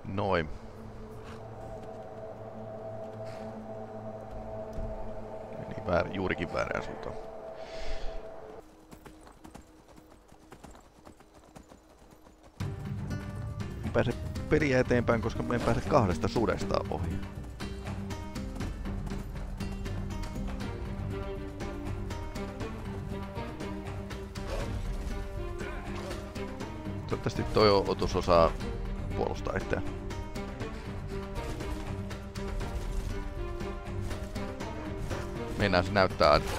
Noin. Meni väär, juurikin väärään suuntaan. En pääse peliä eteenpäin, koska me en pääse kahdesta sudesta ohi. Toivottavasti toi otus osaa puolustaa itseään. Meinaa se näyttää aina.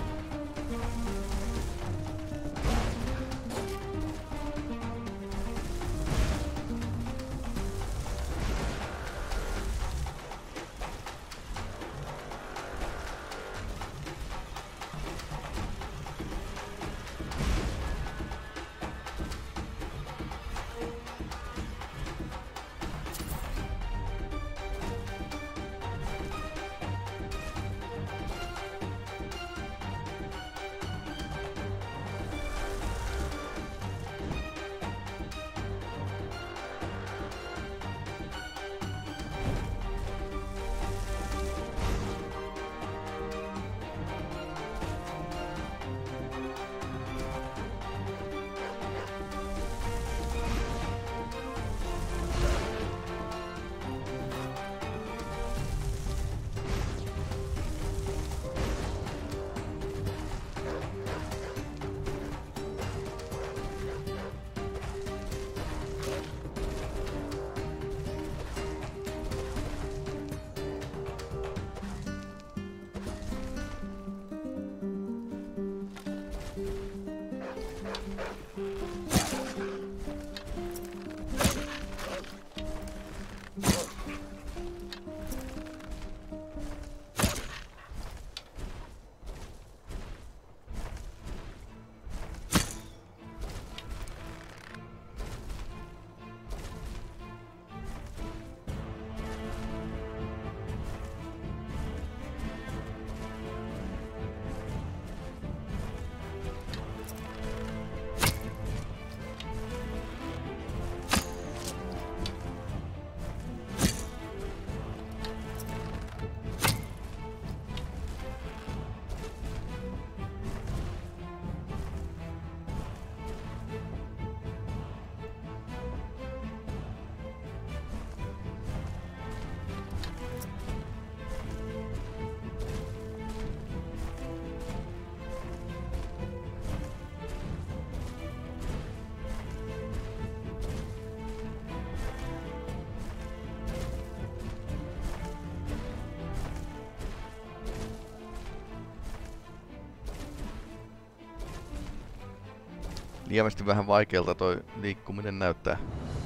Lievästi vähän vaikealta toi liikkuminen näyttää.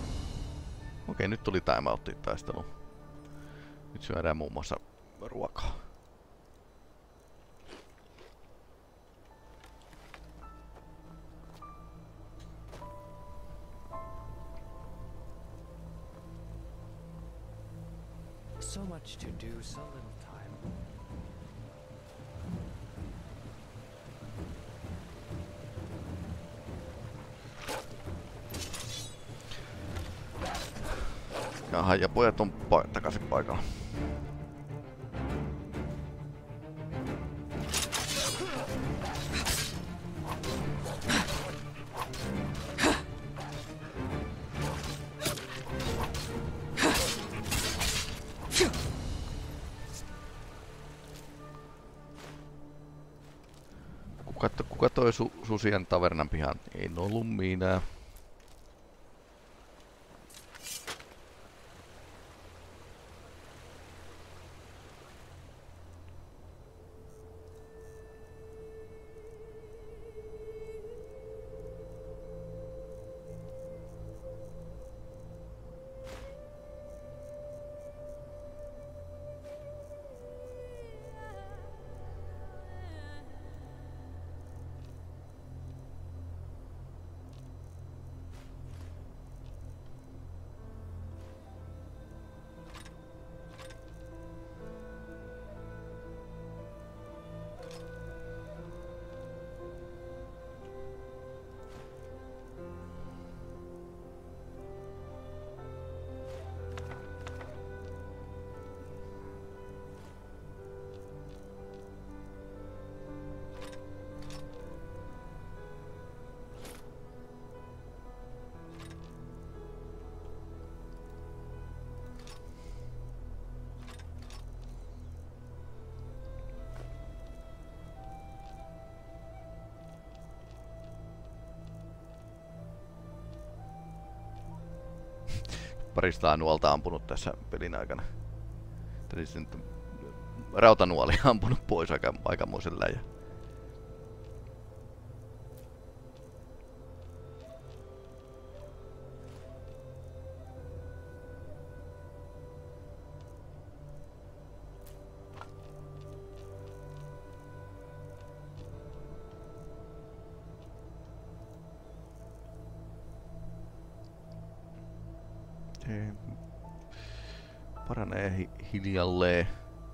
Okei, nyt tuli timeoutti taistelu. Nyt syödään muun muassa ruokaa. So much to do, so little time. Jaha, ja pojat on pa takaisin paikalla. Kuka, kuka toi su susien tavernan pihan? Ei ollut minä. parista nuolta ampunut tässä pelin aikana. Eli nyt rautanuoli ampunut pois aika, aikamoisen läjä. Paranee hi hiljalleen.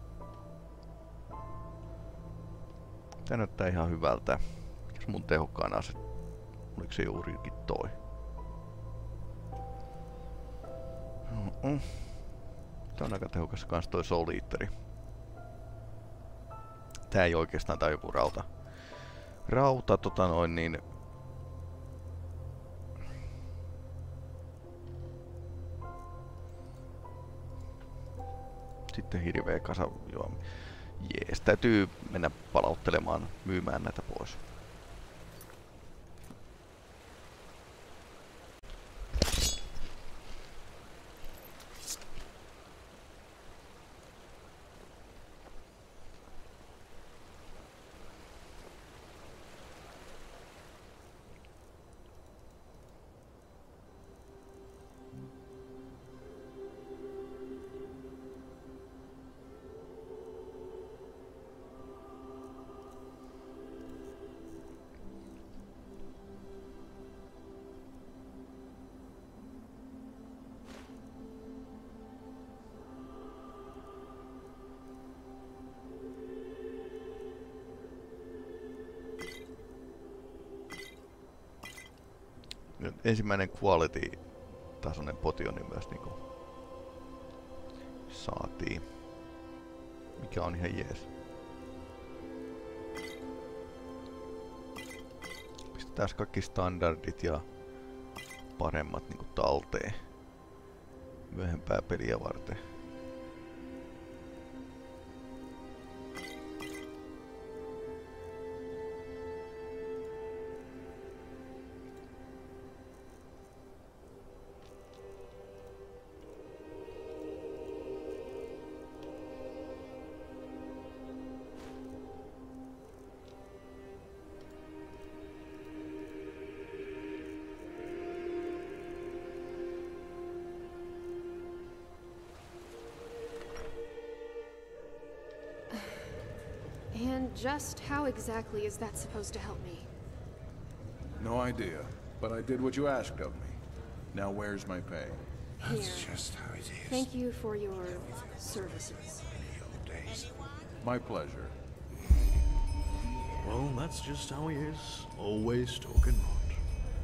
Tää näyttää ihan hyvältä. Mikäs mun tehokkaan ase? Oliko se juurikin toi? Mm-mm. Tää on aika tehokas kans toi Soul Eateri. Tää ei oikeastaan, tää on joku rauta. Rauta tota noin niin. Sitten hirveä kasa juomia. Jees, täytyy mennä palauttelemaan, myymään näitä pois. Ensimmäinen quality-tasoinen potioni myös niinku saatiin, mikä on ihan jees. Pistetään kaikki standardit ja paremmat niinku talteen myöhempää peliä varten. And just how exactly is that supposed to help me? No idea, but I did what you asked of me. Now where's my pay? Here. Just how it is. Thank you for your services. My pleasure. Well, that's just how he is. Always talking rot.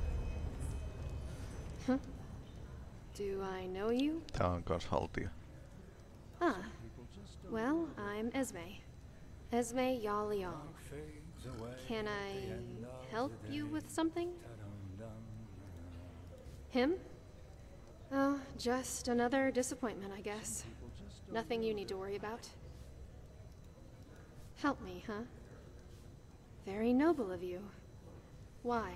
Huh? Do I know you? Tää on kans haltija. Ah. Well, I'm Esme. Esme Yaliong. Can I help you with something? Him? Oh, just another disappointment, I guess. Nothing you need to worry about. Help me, huh? Very noble of you. Why?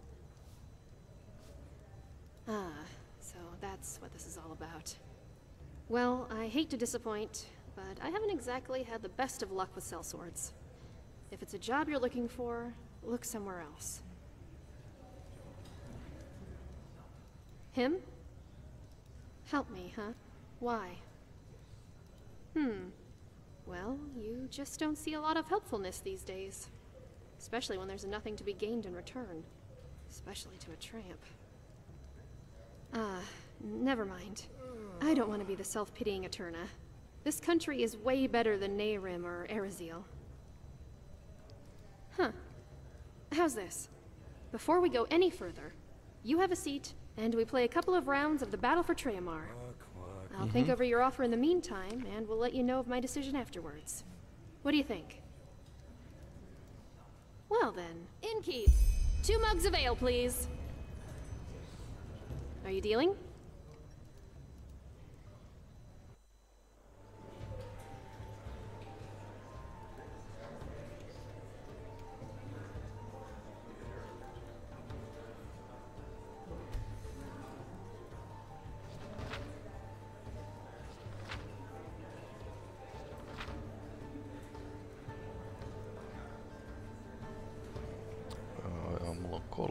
Ah, so that's what this is all about. Well, I hate to disappoint, but I haven't exactly had the best of luck with sellswords. If it's a job you're looking for, look somewhere else. Him? Help me, huh? Why? Hmm. Well, you just don't see a lot of helpfulness these days. Especially when there's nothing to be gained in return. Especially to a tramp. Ah, never mind. I don't want to be the self-pitying Eterna. This country is way better than Nehrim or Ereziel. Huh. How's this? Before we go any further, you have a seat, and we play a couple of rounds of the Battle for Treyamar. I'll mm-hmm. think over your offer in the meantime, and we'll let you know of my decision afterwards. What do you think? Well then, innkeep! Two mugs of ale, please! Are you dealing?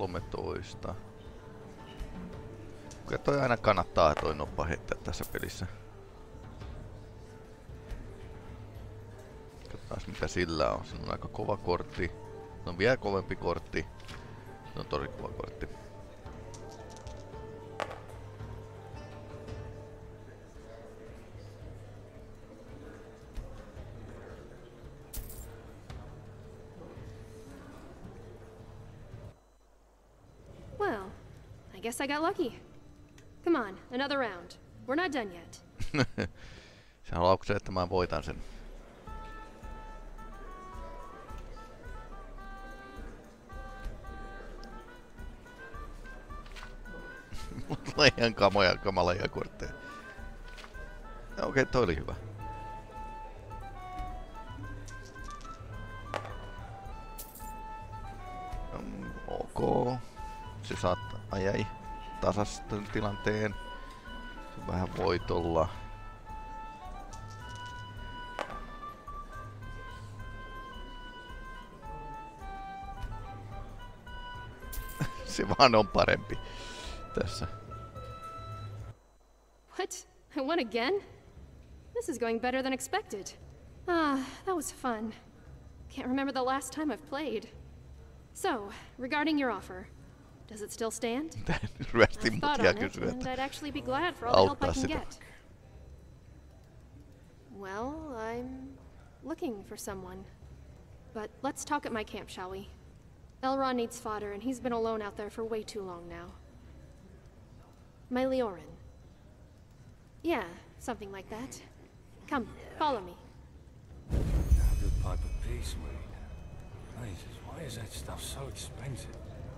kolmetoista. Kyllä toi aina kannattaa toi noppa heittää tässä pelissä. Katsotaan mitä sillä on. Se on aika kova kortti. Se on vielä kovempi kortti. Se on tosi kova kortti. Well, I guess I got lucky. Come on, another round. We're not done yet. Se haluatko se, että mä voitan sen? Mulla tulee ihan kamoja, kamalia kortteja. Okei, okay, toi oli hyvä. Um, ok. Se saattaa... Ai ei. Tasastan tilanteen. Se vähän voitolla. Se vaan on parempi tässä. What? I won again? This is going better than expected. Ah, that was fun. Can't remember the last time I've played. So, regarding your offer, does it still stand? Ryösti I've mut thought ja on it, kysyy, and että I'd actually be glad for all the help I auttaa can sitä. get. Well, I'm looking for someone. But let's talk at my camp, shall we? Elrond needs fodder, and he's been alone out there for way too long now. My Leorin. Yeah, something like that. Come, follow me. A good pipe of peace, Wayne. Jesus, why is that stuff so expensive?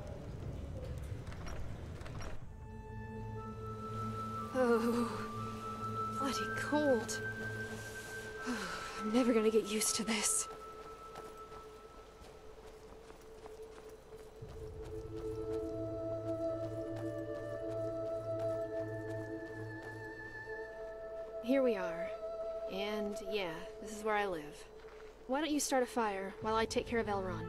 Oh, bloody cold. I'm never gonna get used to this. Here we are. And yeah, this is where I live. Why don't you start a fire while I take care of Elrond?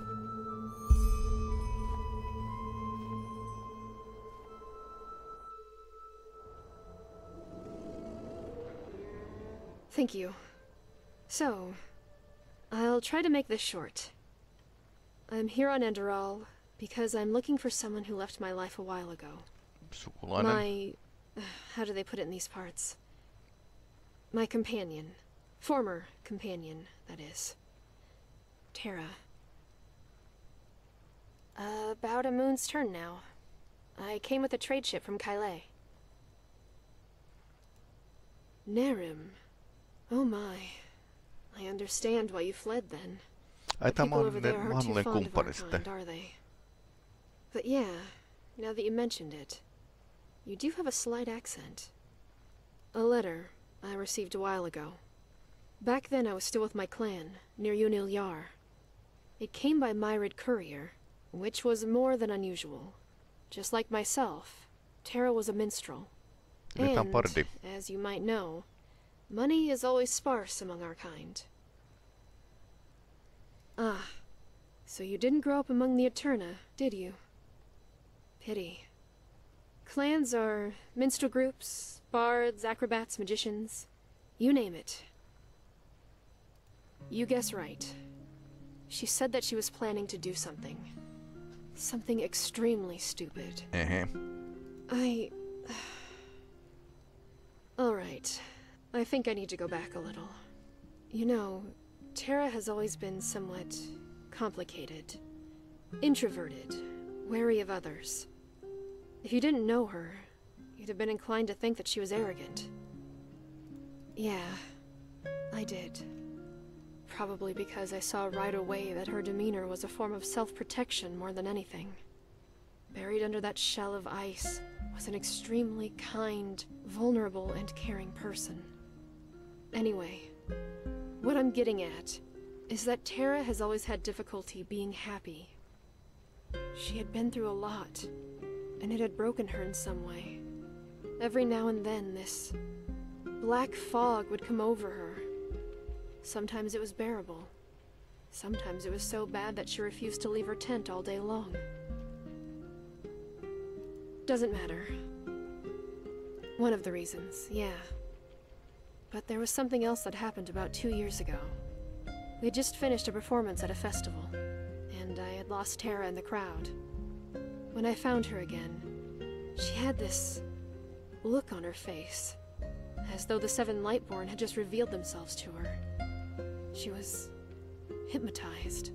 Thank you. So, I'll try to make this short. I'm here on Enderal because I'm looking for someone who left my life a while ago. Sukulainen. My... Uh, how do they put it in these parts? My companion. Former companion, that is. Terra. Uh, about a moon's turn now. I came with a trade ship from Kylé. Nerim. Oh my. I understand why you fled then. Ai The tää people on over there aren't too mahdollinen fond of our kumppani sitten. kind, are they? But yeah, now that you mentioned it, you do have a slight accent. A letter I received a while ago. Back then I was still with my clan, near Unil Yar. It came by Myrid courier, which was more than unusual. Just like myself, Terra was a minstrel. Nyt on And, pardi. as you might know, money is always sparse among our kind. Ah, so you didn't grow up among the Eterna, did you? Pity. Clans are minstrel groups, bards, acrobats, magicians. You name it. You guess right. She said that she was planning to do something. Something extremely stupid. Ehe. I... Alright. I think I need to go back a little. You know, Terra has always been somewhat complicated. Introverted. Wary of others. If you didn't know her, you'd have been inclined to think that she was arrogant. Yeah, I did. Probably because I saw right away that her demeanor was a form of self-protection more than anything. Buried under that shell of ice was an extremely kind, vulnerable, and caring person. Anyway, what I'm getting at is that Terra has always had difficulty being happy. She had been through a lot, and it had broken her in some way. Every now and then, this black fog would come over her. Sometimes it was bearable. Sometimes it was so bad that she refused to leave her tent all day long. doesn't matter. One of the reasons, yeah. But there was something else that happened about two years ago. We had just finished a performance at a festival, and I had lost Tara in the crowd. When I found her again, she had this look on her face, as though the Seven Lightborn had just revealed themselves to her. She was hypnotized.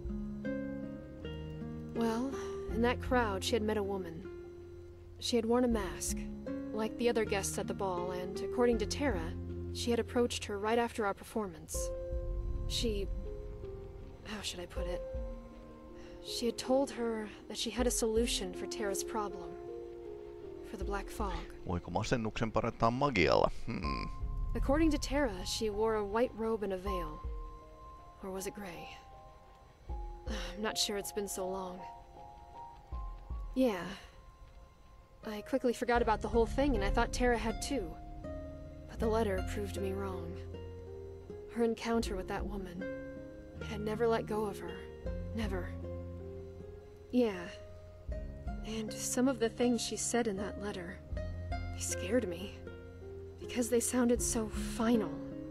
Well, in that crowd, she had met a woman. She had worn a mask, like the other guests at the ball, and according to Tara, she had approached her right after our performance. She... how should I put it? She had told her that she had a solution for Tara's problem. For the Black Fog. Voiko masennuksen parantaa magialla? Hmm. According to Tara, she wore a white robe and a veil. Or was it gray? I'm not sure, it's been so long. Yeah. I quickly forgot about the whole thing, and I thought Tara had too. But the letter proved me wrong. Her encounter with that woman, I had never let go of her. Never. Yeah. And some of the things she said in that letter, they scared me. Because they sounded so final.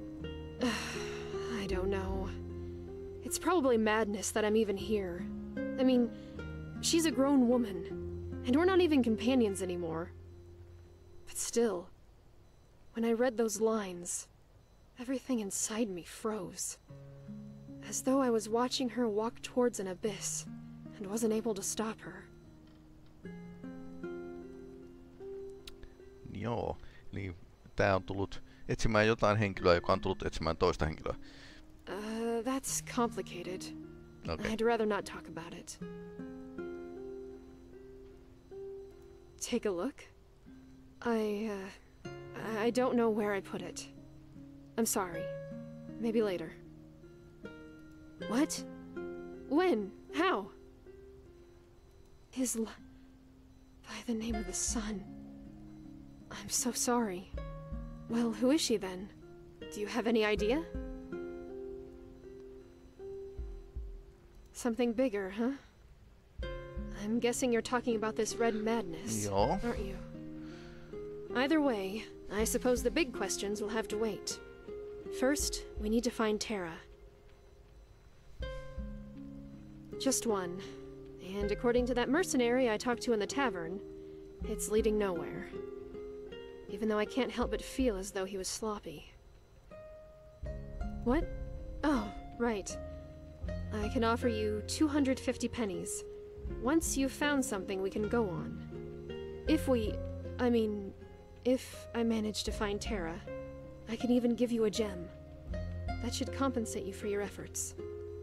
I don't know. It's probably madness that I'm even here. I mean, she's a grown woman, and we're not even companions anymore. But still, when I read those lines, everything inside me froze. As though I was watching her walk towards an abyss, and wasn't able to stop her. Joo, eli tää on tullut etsimään jotain henkilöä, joka on tullut etsimään toista henkilöä. Uh, that's complicated. Okay. I'd rather not talk about it. Take a look. I, uh, I don't know where I put it. I'm sorry. Maybe later. What? When? How? His l- by the name of the sun. I'm so sorry. Well, who is she then? Do you have any idea? Something bigger, huh? I'm guessing you're talking about this red madness, Joo. aren't you? Either way, I suppose the big questions will have to wait. First, we need to find Tara. Just one. And according to that mercenary I talked to in the tavern, it's leading nowhere. Even though I can't help but feel as though he was sloppy. What? Oh, right. I can offer you two hundred fifty pennies. Once you've found something we can go on. If we... I mean... if I manage to find Tara, I can even give you a gem. That should compensate you for your efforts.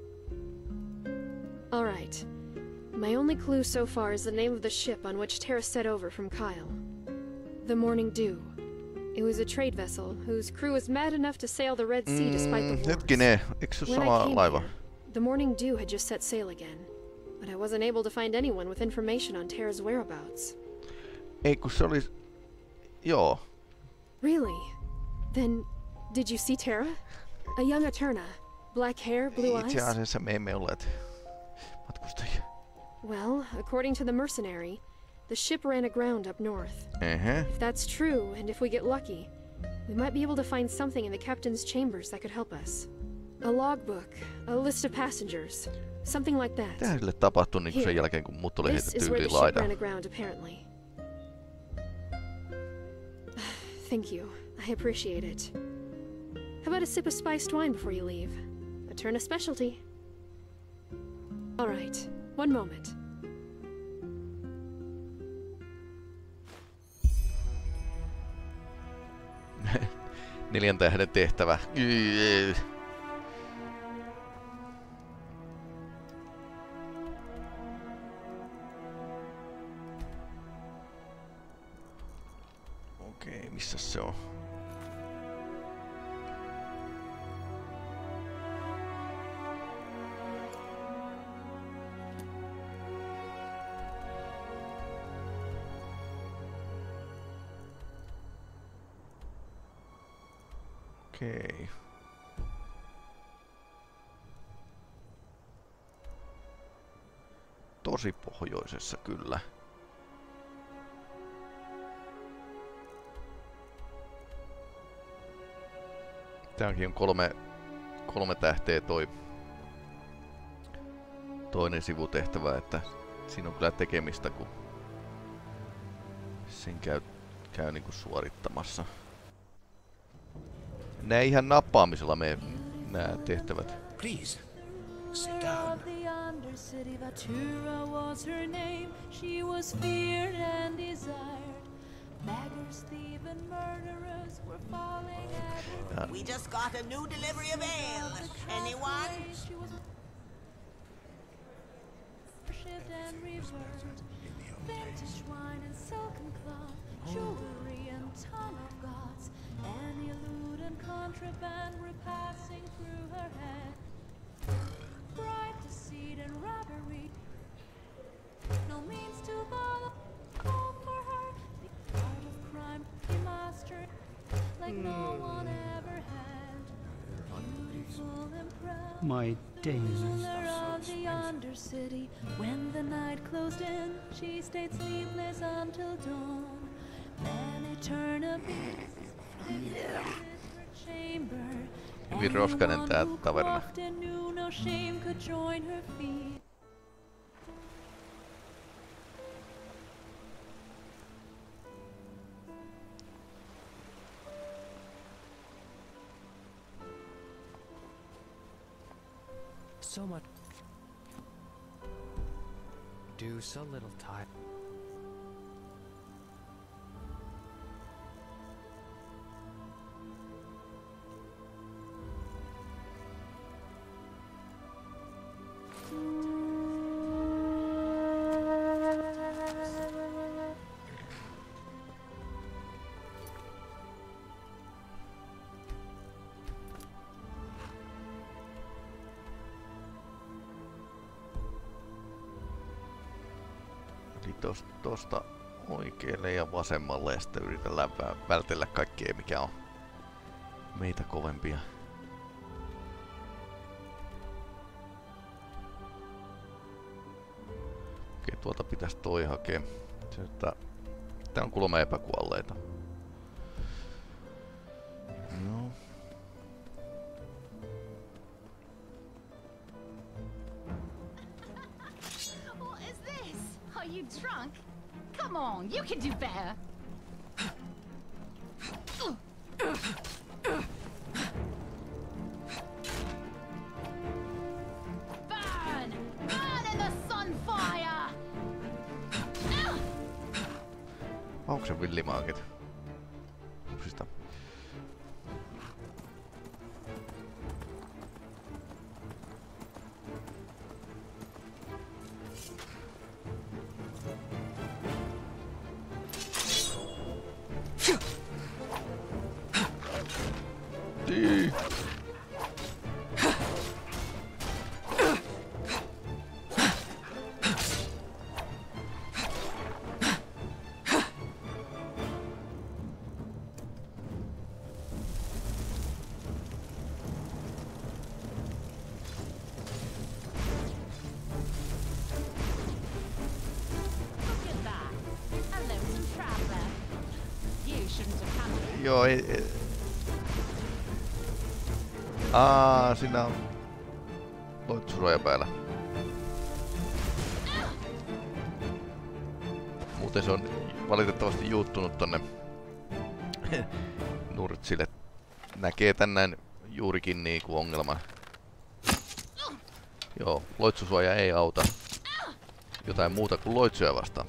Alright. My only clue so far is the name of the ship on which Tara set over from Kyle. The Morning Dew. It was a trade vessel whose crew was mad enough to sail the Red Sea despite the wars. Hetkinen, eikö se ole When I sama came laiva? here, the Morning Dew had just set sail again, but I wasn't able to find anyone with information on Tara's whereabouts. Ei kun se oli... Joo. Really? Then, did you see Tara? A young Eterna. Black hair, blue eyes? Itse asiassa me emme olleet matkustajia. Well, according to the mercenary, the ship ran aground up north. Uh-huh. If that's true, and if we get lucky, we might be able to find something in the captain's chambers that could help us. A logbook, a list of passengers, something like that. Mitä sille tapahtui niin sen Here. jälkeen, kun mut oli This heitetty is where yli the ship laidan? ran aground, apparently. Thank you. I appreciate it. How about a sip of spiced wine before you leave? Eterna specialty. All right. One moment. Neljän tähden tehtävä. Okei, missä se on? Okei. Tosi pohjoisessa kyllä. Tämäkin on kolme, kolme tähteä toi toinen sivutehtävä, että siinä on kyllä tekemistä, kun sen käy, käy niinku suorittamassa. Nää ihan nappaamisella me nää tehtävät. Please, sit down. The Undercity, Vatura was her name. She was feared and desired. Beggars, thieves, and murderers were falling at her. We just got a new delivery of ale. Anyone? She was worshipped and revered. Vintage wine and silken cloth, jewelry and tongue of gods. Any loot and contraband were passing through her head. Bright deceit and robbery, no means to follow for her. The art of crime he mastered like no one ever had. Beautiful and proud, My days. ruler of the Undercity. When the night closed in, she stayed sleepless until dawn. Many turnabout her chamber. Hyvin roskainen tää taverna. No shame could join her feet. So much. Do so little time. Eli tosta, tosta oikealle ja vasemmalle ja sitten yritellään vältellä kaikkea mikä on meitä kovempia. Okei, tuolta pitäisi toi hakea. Tää on kuulemma epäkuolleita. No. What is this? Are you drunk? Come on, you can do better. Burn! Burn in the sunfire! Onko se villimaakit? Upsista. Dii. Look at that. A lonesome traveler. You shouldn't have come here. Joo, ei, ei. Aa, siinä on loitsuroja päällä. Muuten se on valitettavasti juuttunut tonne nurtsille. Näkee tänään juurikin niinku ongelman. Joo, loitsusuoja ei auta jotain muuta kuin loitsuja vastaan.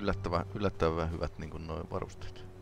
yllättävän, yllättävän hyvät niin kuin noin varusteet.